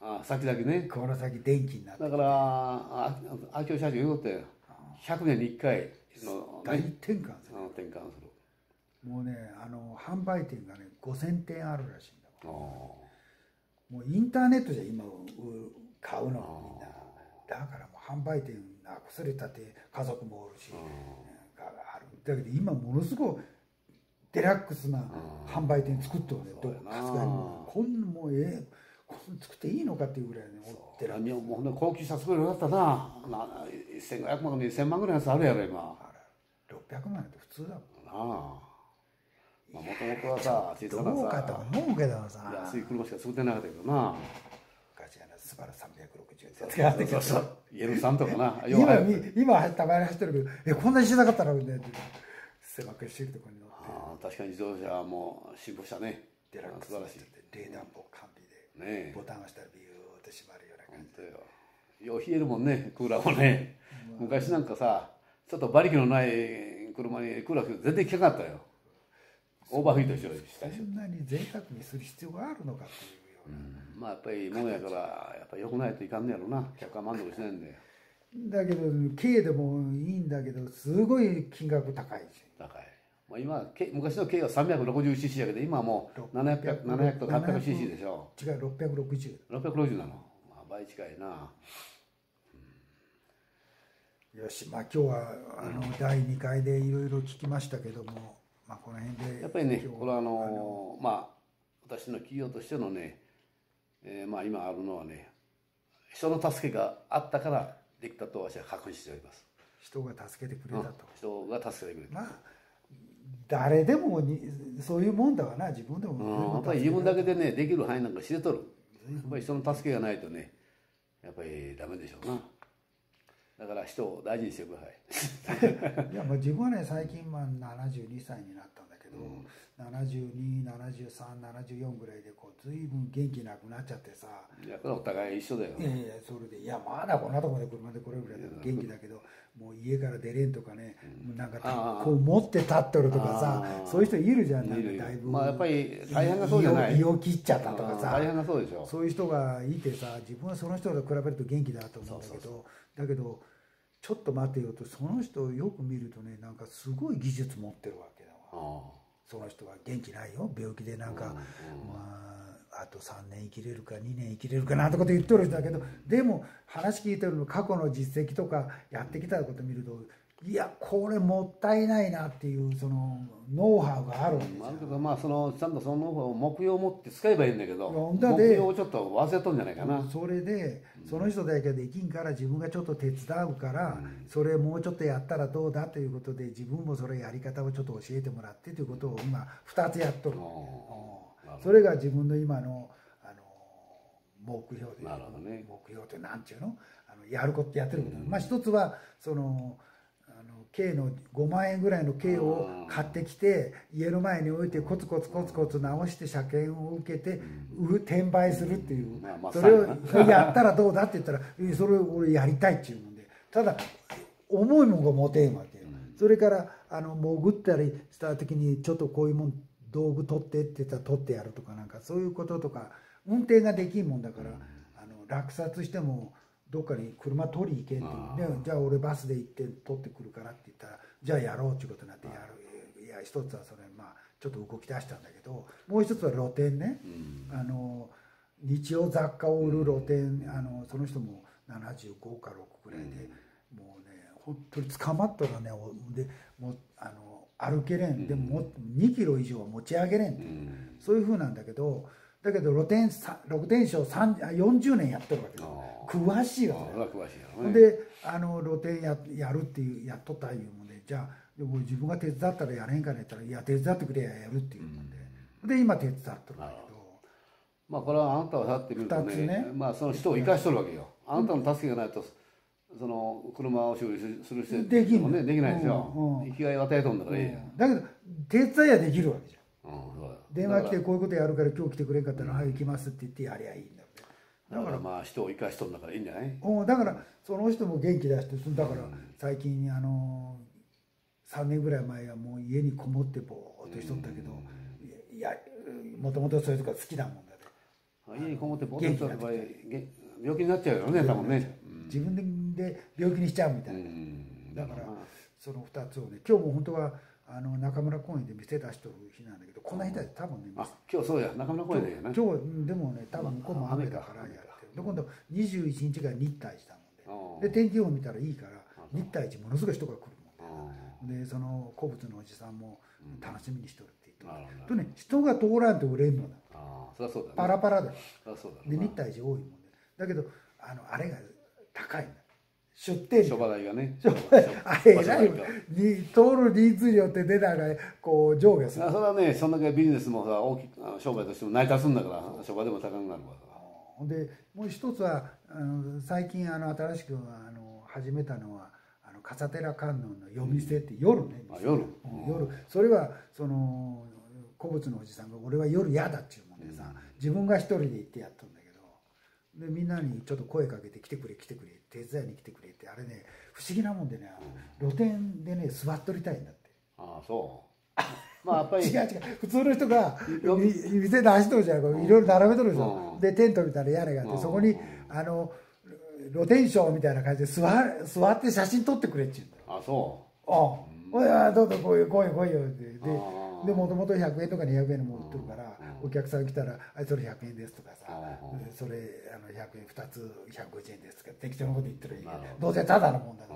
あ先々ね。 この先電気になってだからあ秋吉社長言うことよ、ひゃくねんにいっかいの、 大ね、 転換する。 転換する。 もうね、あの販売店がねごせんてんあるらしいんだあもん。もうインターネットじゃ今う買うのはみんな。だからもう販売店なくされたって家族もおるし、がある。だけど今ものすごいデラックスな販売店作っとるね。どこかすがにこんなもうええこんな作っていいのかっていうぐらいね。 デラもうほんで高級車作るようになったな。せんごひゃくまんかにせんまんぐらいのやつあるやろ今。 ろっぴゃくまんって普通だもんなあ。まあもともとはさ、小さなどうかとさ、 思うけどさ、 安い車しか作ってなかったけどな。 昔あのスバルさんびゃくろくじゅうってやつがあってそうそうそう。イエルさんとかな。 今今たまに走ってるけど、えこんなにしなかったらねって狭くしてるところに乗って。 ああ確かに自動車はもう進歩したね。 デラックス素晴らしい。 冷暖房完備ねで、ボタンを押したらビューッと閉まるような感じ。 本当よ。よう冷えるもんね、クーラーもね。昔なんかさ、ちょっと馬力のない車にクーラー全然効かなかったよ。オーバーヒートしたでしょ。 そんなに贅沢にする必要があるのかっていうような、 うん、まあやっぱりもんやからやっぱり良くないといかんねやろな。客は満足しないんで。 だけど軽でもいいんだけどすごい金額高いし。 高い。まあ、今昔の軽は さんびゃくろくじゅうシーシー やけど今はもうななひゃく、ななひゃくとか はっぴゃくシーシー でしょ。 違うろっぴゃくろくじゅう。 ろっぴゃくろくじゅうなの。まあ倍近いな。 うん、よし、まあ今日はあのだいにかいでいろいろ聞きましたけども、まあこの辺でやっぱりね、これはあのまあ私の企業としてのね、えー、まあ今あるのはね、人の助けがあったからできたと私は確信しております。 人が助けてくれたと、うん、 人が助けてくれた。 まあ誰でもにそういうもんだわな。自分でも、 うん、やっぱり自分だけでねできる範囲なんか知れとる。やっぱり人の助けがないとねやっぱりダメでしょうな。だから人を大事にしてください。 いやまあ自分はね最近まあななじゅうにさいになったんだけど、うん、ななじゅうに、ななじゅうさん、ななじゅうよんぐらいでこう随分元気なくなっちゃってさ。 いやこれはお互い一緒だよ。 いやいやそれでいやまだこんなとこで車で来れるぐらいで元気だけど、もう家から出れんとかね、うん、なんかこう持って立っとるとかさ、そういう人いるじゃん。なんかだいぶまあやっぱり大変がそうじゃない。 胃を切っちゃったとかさ、 大変がそうでしょ。 そういう人がいてさ、自分はその人と比べると元気だと思うんだけど、そうそうそう、だけどちょっと待てよと、その人をよく見るとね、なんかすごい技術持ってるわけだわ。その人は元気ないよ、病気でなんか、うんうん、まあ、あとさんねん生きれるかにねん生きれるかなんてこと言っとるんだけど、でも話聞いてるの過去の実績とかやってきたこと見ると、いやこれもったいないなっていうそのノウハウがあるんですよ。 あるけどまあそのちゃんとそのノウハウを目標を持って使えばいいんだけど、目標をちょっと忘れとるんじゃないかな。 それでその人だけできんから自分がちょっと手伝うから、それもうちょっとやったらどうだということで、自分もそれやり方をちょっと教えてもらってということを今ふたつやっとる。それが自分の今のあの目標で、 なるほどね、 目標ってなんちゅうの、あのやることやってること、まあ一つはその軽のごまんえんぐらいの軽を買ってきて家の前に置いてコツコツコツコツ直して車検を受けて転売するっていう、それをやったらどうだって言ったらそれを俺やりたいっていうので、ただ重いもんが持てんわけよ。それからあの潜ったりした時にちょっとこういうもん道具取ってって言ったら取ってやるとか、なんかそういうこととか、運転ができんもんだからあの落札してもどっかに車取り行けんっていうで、じゃあ俺バスで行って取ってくるからって言ったら、じゃあやろうっていうことになってやる。いや一つはそれまあちょっと動き出したんだけど、もう一つは露店ね、うん、あの日用雑貨を売る露店、あのその人もななじゅうごかろくぐらいで、うん、もうね本当に捕まったらね、でもうあの歩けれん、でももにキロ以上は持ち上げれんっていう、うん、そういうふうなんだけど、だけど露店露店商よんじゅうねんやってるわけです。詳しいわけだ。 詳しいよね。 であの露店 や, やるっていうやっとったいうもんで、じゃあでも自分が手伝ったらやれんかねって言ったら、いや手伝ってくれややるっていうもんで、うん、で今手伝っとるんだけど、 まあこれはあなたはだってみると ね, ねまあその人を生かしとるわけよ。あなたの助けがないとその車を修理する人できん、 ね、できないですよ、うんうん、生きがいを与えとるんだからいいじゃん、うん、 だけど手伝いはできるわけじゃん、 うん、 電話来てこういうことやるから今日来てくれんかったら、うん、はい行きますって言ってやりゃいいんだ。 だからまあ人を生かしとるんだからいいんじゃない。 だからその人も元気出して、だから最近あのさんねんぐらい前はもう家にこもってぼーっとしとったけど、いやもともとそういうとこ好きなもんだで、 家にこもってぼーっとした場合病気になっちゃうよね多分ね。 自分で病気にしちゃうみたいな。だからそのふたつをね、今日も本当はあの中村公園で店出しとる日なんだけど、この日だって多分ね、 あ今日そうや中村公園でやな。 今日でもね、多分向こうも雨だからやってる。で今度にじゅういちにちが日体寺だもんで、で天気予報見たらいいから日体寺ものすごい人が来るもんで、でその古物のおじさんも楽しみにしとるって言ってる。とね、人が通らんと売れんのだ。パラパラだよ。で日体寺多いもんで、だけどあのあれが高いんだ。出店料、 商売代がね、 あれ偉いに通る人数によって値段がこう上下する。 それはね、そんだけビジネスもさ大きく商売としても成り立つんだから、商売でも高くなるわ。 でもう一つはあの最近あの新しくあの始めたのはあの笠寺観音の夜店って夜ね、 あ夜、 夜それはその古物のおじさんが俺は夜嫌だっていうもんでさ、自分が一人で行ってやっとんだけど、でみんなにちょっと声かけて来てくれ来てくれ手伝いに来てくれって、あれね不思議なもんでね、露店でね座っとりたいんだって。 ああそうまあやっぱり違う違う、普通の人が店で足とるじゃん、いろいろ並べとるでしょ。でテントみたいな屋根があって、そこにあの露天商みたいな感じで座座って写真撮ってくれっちゅうんだよ。 あそう。 ああ、いやどうぞ来いよ来いよ来いよって。ででもともとひゃくえんとかにひゃくえんのも売ってるから、お客さん来たら「あそれひゃくえんです」とかさ、それあのひゃくえんふたつひゃくごじゅうえんですとか適当なこと言ってる。どうせただのもんだから。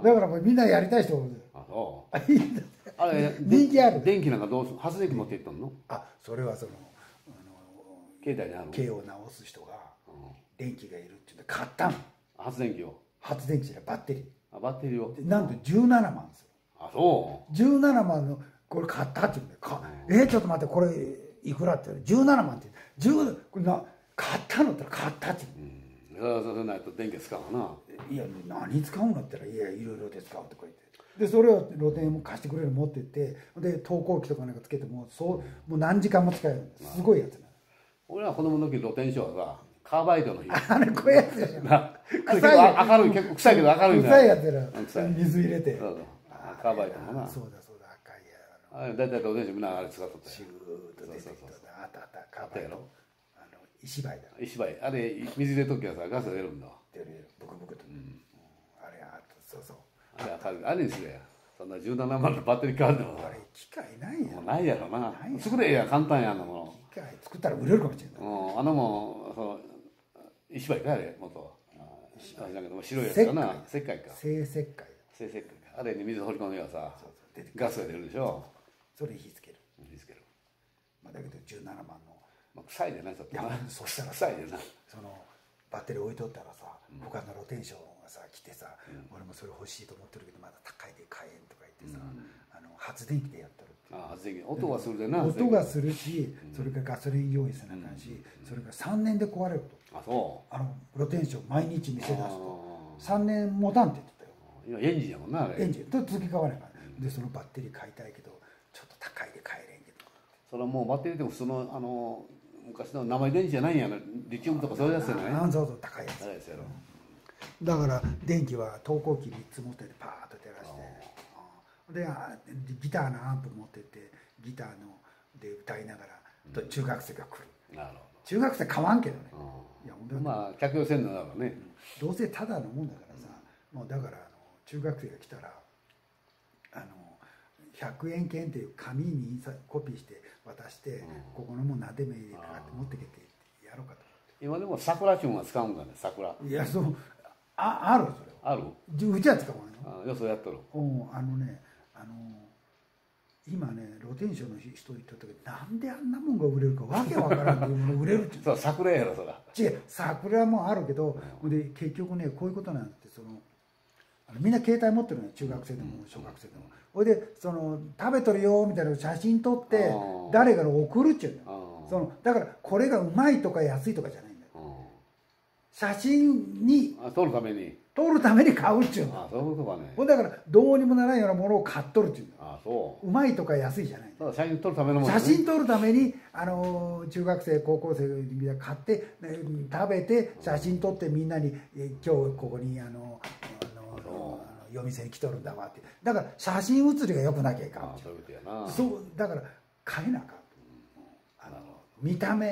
だからもうみんなやりたい人おる。 あそう。いいんだ。 あれ人気ある。 電気なんかどうす発電機持っていったの？ あ、それはその携帯にある軽を直す人が電気がいるって言って買ったの。 発電機を。 発電機じゃない、バッテリー。 あバッテリーを。 なんとじゅうななまんする。 あそう。 じゅうななまんのこれ買ったって言うんだよ。かえー、ちょっと待ってこれいくらって言うのじゅうななまんってじゅうこれな買ったのって買ったって言うの。 うん、そうそうないと電気使うな。 いや何使うんだったらいやいろいろで使うとか言って。でそれを露店も貸してくれるの持ってってで投光器とかなんかつけてもそうもう何時間も使えるんです。すごいやつな。 俺は子供の時露天商はさカーバイドの日あれこういうやつでしょ。 臭い明るい結構臭いけど明るいんだ臭いやつやな。水入れてそうそうカーバイドもな。 そうだそうだ赤いやあれ大体露天商みんなあれ使っとったよ。 シューッと出てきた。あったあったカーバイド。あの石灰だ。 石灰あれ水入れときはさガス出るんだ。 出る出るブクブクと。あれあったそうそう。 あれ明るいあれにすれや。そんなじゅうななまんのバッテリー変わるのあれ機械ないやん。ないやろな。作れや簡単やんなもの。 機械作ったら売れるかもしれない。 うんあのもその石灰かあれ元。あれだけど白いやつかな。石灰か。 生石灰。 生石灰か。あれに水掘り込んではさガスが出るでしょ。 それ火つける。 火つける。 まあだけどじゅうななまんの。 まあ臭いでなちょっとな。 そしたら臭いでな。 そのバッテリー置いとったらさ他の露天商がさ来てさ俺もそれ欲しいと思ってるけどまだ高いで買えんとか言ってさあの発電機でやってる。 あ発電機音がするでな。 音がするしそれからガソリン用意せなあかんしそれからさんねんで壊れると。 あそうあの露天商毎日店出すとさんねん持たんって言ってたよ。 今エンジンやもんなあれ。 エンジンと続き買わないから。でそのバッテリー買いたいけどちょっと高いで買えれんけど。 それはもうバッテリーでもそのあの昔の生電池じゃないんやな。リチウムとかそういうやつじゃない。 あそうそう高いやつ。 高いやつやろ。 だから電気は投光器みっつ持っててパーッと照らしてでギターのアンプ持ってってギターので歌いながら中学生が来る。なるほど。中学生買わんけどね。 いやまあ客寄せんのだろうね。 どうせただのもんだからさもうだからあの中学生が来たらあのひゃくえん券っていう紙に印刷コピーして渡してここのもん何でもいいからって持ってけってやろうかと。 今でも桜チューンは使うんだね桜。 いやそうああるそれある。 うちは使わないの。よそやっとる。 おあのねあの今ね露天商の人言ってたけどなんであんなもんが売れるかわけわからんっていうもの売れるってそう桜やろそら。 違う桜もあるけど、うん、で結局ねこういうことなんてそのあのみんな携帯持ってるのよ中学生でも小学生でも。ほいでその食べとるよみたいな写真撮って誰かに送るっちゅうの。そのだからこれがうまいとか安いとかじゃないんだよ。写真に撮るために撮るために買うっちゅうの。 あそういうことかね。 だからどうにもならんようなものを買っとるっちゅうの。 あそううまいとか安いじゃない。 ただ写真撮るためのもの、 ね、写真撮るためにあの中学生高校生が買って、ね、食べて写真撮ってみんなに今日ここにあのあの夜店に来とるんだわって。だから写真写りが良くなきゃいかん。 あそういうことやな。 そうだから買えなあかん。あの見た目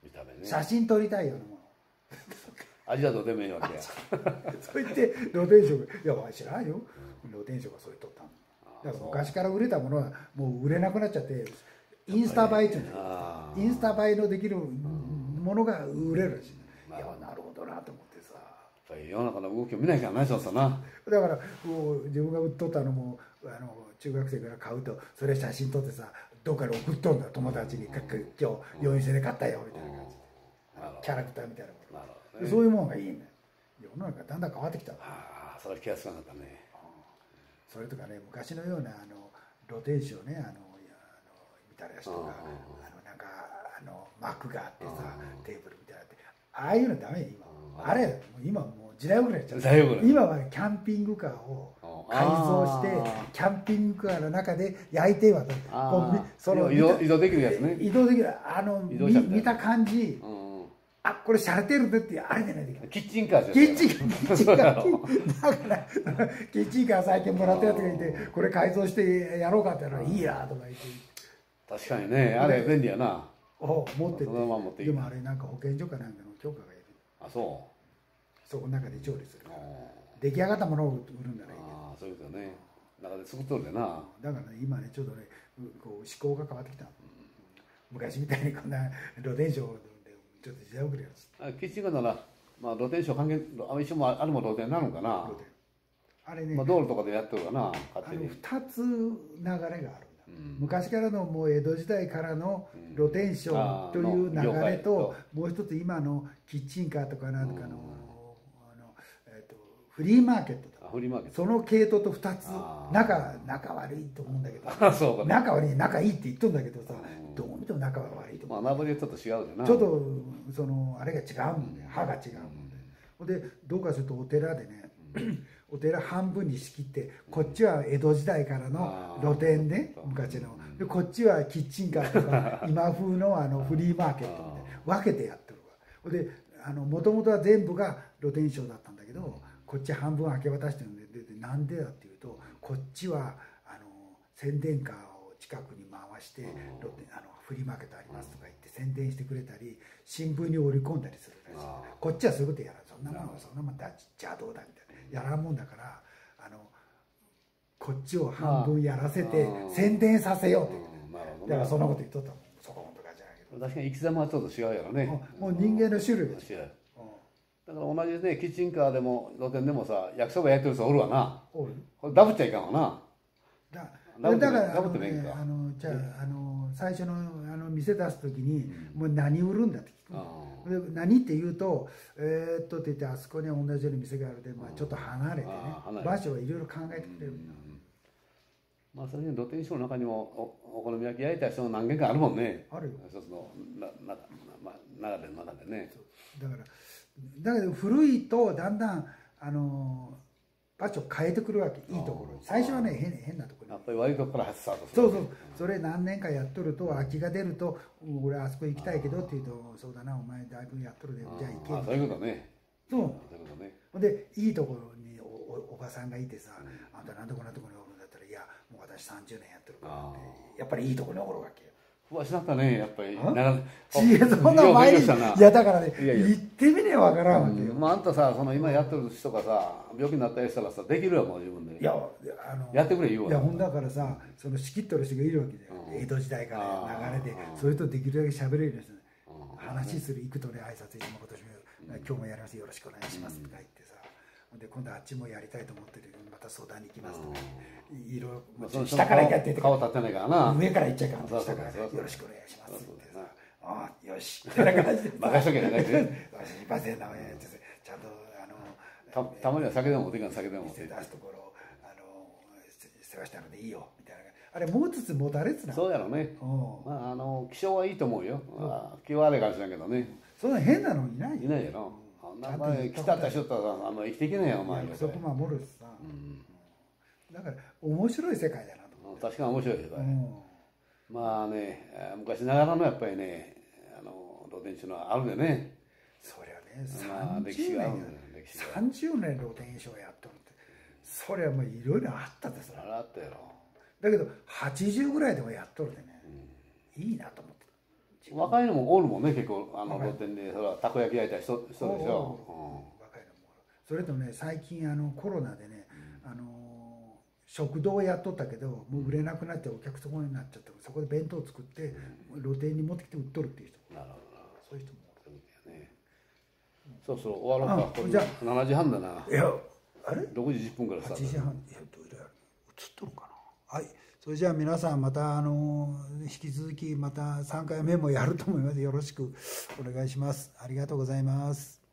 見た目ね。 写真撮りたいようなもの。 味はどうでもいいわけや。 そう言って露天商が「いやわし知らんよ、露天商がそれ撮ったの」だから昔から売れたものはもう売れなくなっちゃってインスタ映えっていうの、インスタ映えのできるものが売れるらしい。いやなるほどなと思ってさ、 やっぱり世の中の動きを見ないからな、そうさな。 だからもう自分が売っとったのもあの中学生から買うとそれ写真撮ってさどっかで送っとんだ、友達に「今日よん店で買ったよ」みたいな感じで、キャラクターみたいなもの、そういうものがいいね。世の中だんだん変わってきた。 ああ、それは気がつかなかったね。 それとかね、昔のようなあの露天商ね、あのあの見た人があのなんかあの幕があってさ、テーブルみたいなって、ああいうのダメよ今。あれもう今もう時代遅れちゃう。今はキャンピングカーを改造してキャンピングカーの中で焼いてはその移動移動できるやつね。 移動できる、あの見た感じ。あ、これしゃれてるねってあれでないできる。 キッチンカーキッチンカー、キッチンカー。だからキッチンカー最近もらったやつがいて、これ改造してやろうかって言ったらいいやとか言って。 確かにね、あれ便利やな。 お持ってて。 そのまま持っていい。 でもあれなんか保健所かなんかの許可がいる。 あ、そう。 そこの中で調理する。出来上がったものを売るんだね。 ああ、そういうことね。中で作っとるでな。 だからね、今ねちょっとね、こう思考が変わってきた。昔みたいにこんな露天商ちょっと時代遅れやつ。 キッチンカーなら、まあ、露天商関係、一緒もあれも露天なのかな。 あれね、 まあ、道路とかでやってるかな、勝手に。 二つ流れがあるんだ。昔からのもう江戸時代からの露天商という流れと、もう一つ今のキッチンカーとかなんかの、あの、えっと、フリーマーケットとか。 フリーマーケット。 その系統と二つ、仲、仲悪いと思うんだけど、仲悪い、仲いいって言っとんだけどさ、どう見ても仲は悪いと思う。 まあ、名残はちょっと違うよな。 ちょっと、その、あれが違うもんね。歯が違うもんで。ほんで、どうかするとお寺でね、お寺半分に仕切って、こっちは江戸時代からの露店で、昔の。で、こっちはキッチンカーとか、今風のあのフリーマーケットで分けてやってるわ。ほんで、あの、もともとは全部が露天商だったんだけど、こっち半分明け渡してるんで、でなんでだっていうと、こっちは、あの、宣伝カーを近くに回して、露店、あの、フリーマーケットありますとか言って宣伝してくれたり、新聞に織り込んだりするらしい。こっちはそういうことやらん。そんなもんは、そんなもんだ、邪道だみたいな。やらんもんだから、あの、こっちを半分やらせて宣伝させようって。だからそんなこと言っとったもん。そこのとかじゃないけど。 確かに生き様はちょっと違うやろね。 もう人間の種類が違う。だから同じね、キッチンカーでも露店でもさ、焼きそば焼いてる人おるわな。 おる。 これダブっちゃいかんわな。 だだからあの、ね、あのじゃあ、あの最初のあの店出す時に、もう何売るんだって聞く。で何って言うと「えー、っと」って言ってあそこには同じように店があるで、まあ、ちょっと離れてね場所はいろいろ考えてくれるんだ。 まあそれに露天商の中にもお好み焼き焼いた人も何軒かあるもんね。 あるよ。 一つのななまあ流れの中でね。 だからだけど古いとだんだんあの場所変えてくるわけ、いいところ。最初はね変変なところ。 やっぱり悪いところからスタートする。そうそう。それ何年かやっとると空きが出ると俺あそこ行きたいけどって言うとそうだなお前だいぶやっとるでじゃあ行け。 あそういうことね。 そう。 そういうことね。 でいいところに お, お, おばさんがいてさ、あんたなんでこんなところにおるんだったらいやもう私さんじゅうねんやってるからってやっぱりいいところにおるわけよ。 ふわしなったねやっぱり。 ちえそんな前にいやだからね行ってみねえわからんわけよ。 まああんたさその今やってる人がさ病気になったりしたらさできるよもう自分で。 いやあのやってくれ言うわ。 いやほんだからさその仕切っとる人がいるわけだよ。江戸時代から流れでそれとできるだけ喋れる人話する行くとね挨拶いつも今年も今日もやりますよろしくお願いしますとか言ってさ。で今度あっちもやりたいと思ってるまた相談に行きますとかいろいろ下からやってて顔立ってないからな上から行っちゃいかん下からよろしくお願いしますってさああよしってな感じで任しとけなかって私すいませんなってちゃんとあのたまには酒でも持っていかん酒でも持ってい出すところあの世話したのでいいよみたいなあれもうつつもたれつなそうやろねまああの気性はいいと思うよ気は悪いかもしれんけどねそんな変なのいないいないやろ名前来たった人とはあんま生きていけないよお前約束守るしさ、うん、だから面白い世界だなと思って。 確かに面白い世界、うん、まあね昔ながらのやっぱりねあの露天商のあるでねそりゃねさんじゅうねんさんじゅうねん露天商やっとるってそりゃもういろいろあったですあったやろだけどはちじゅうぐらいでもやっとるでね、うん、いいなと思って若いのもおるもんね、結構あの若い露店でそれはたこ焼き焼いたりしとしとるでしおょ。 若いのもそれとね最近あのコロナでね、あの食堂やっとったけどもう売れなくなっちゃうお客様になっちゃったそこで弁当作って露店に持ってきて売っとるっていう人なるほどな。 そういう人もそういうことやね。そろそろ終わろうか。 あじゃあななじはんだな。 いやあれろくじじゅっぷんからスタート。 はちじはんいやどれやる映っとるかなはいそれじゃあ皆さんまたあの引き続きまたさんかいめもやると思いますよろしくお願いしますありがとうございます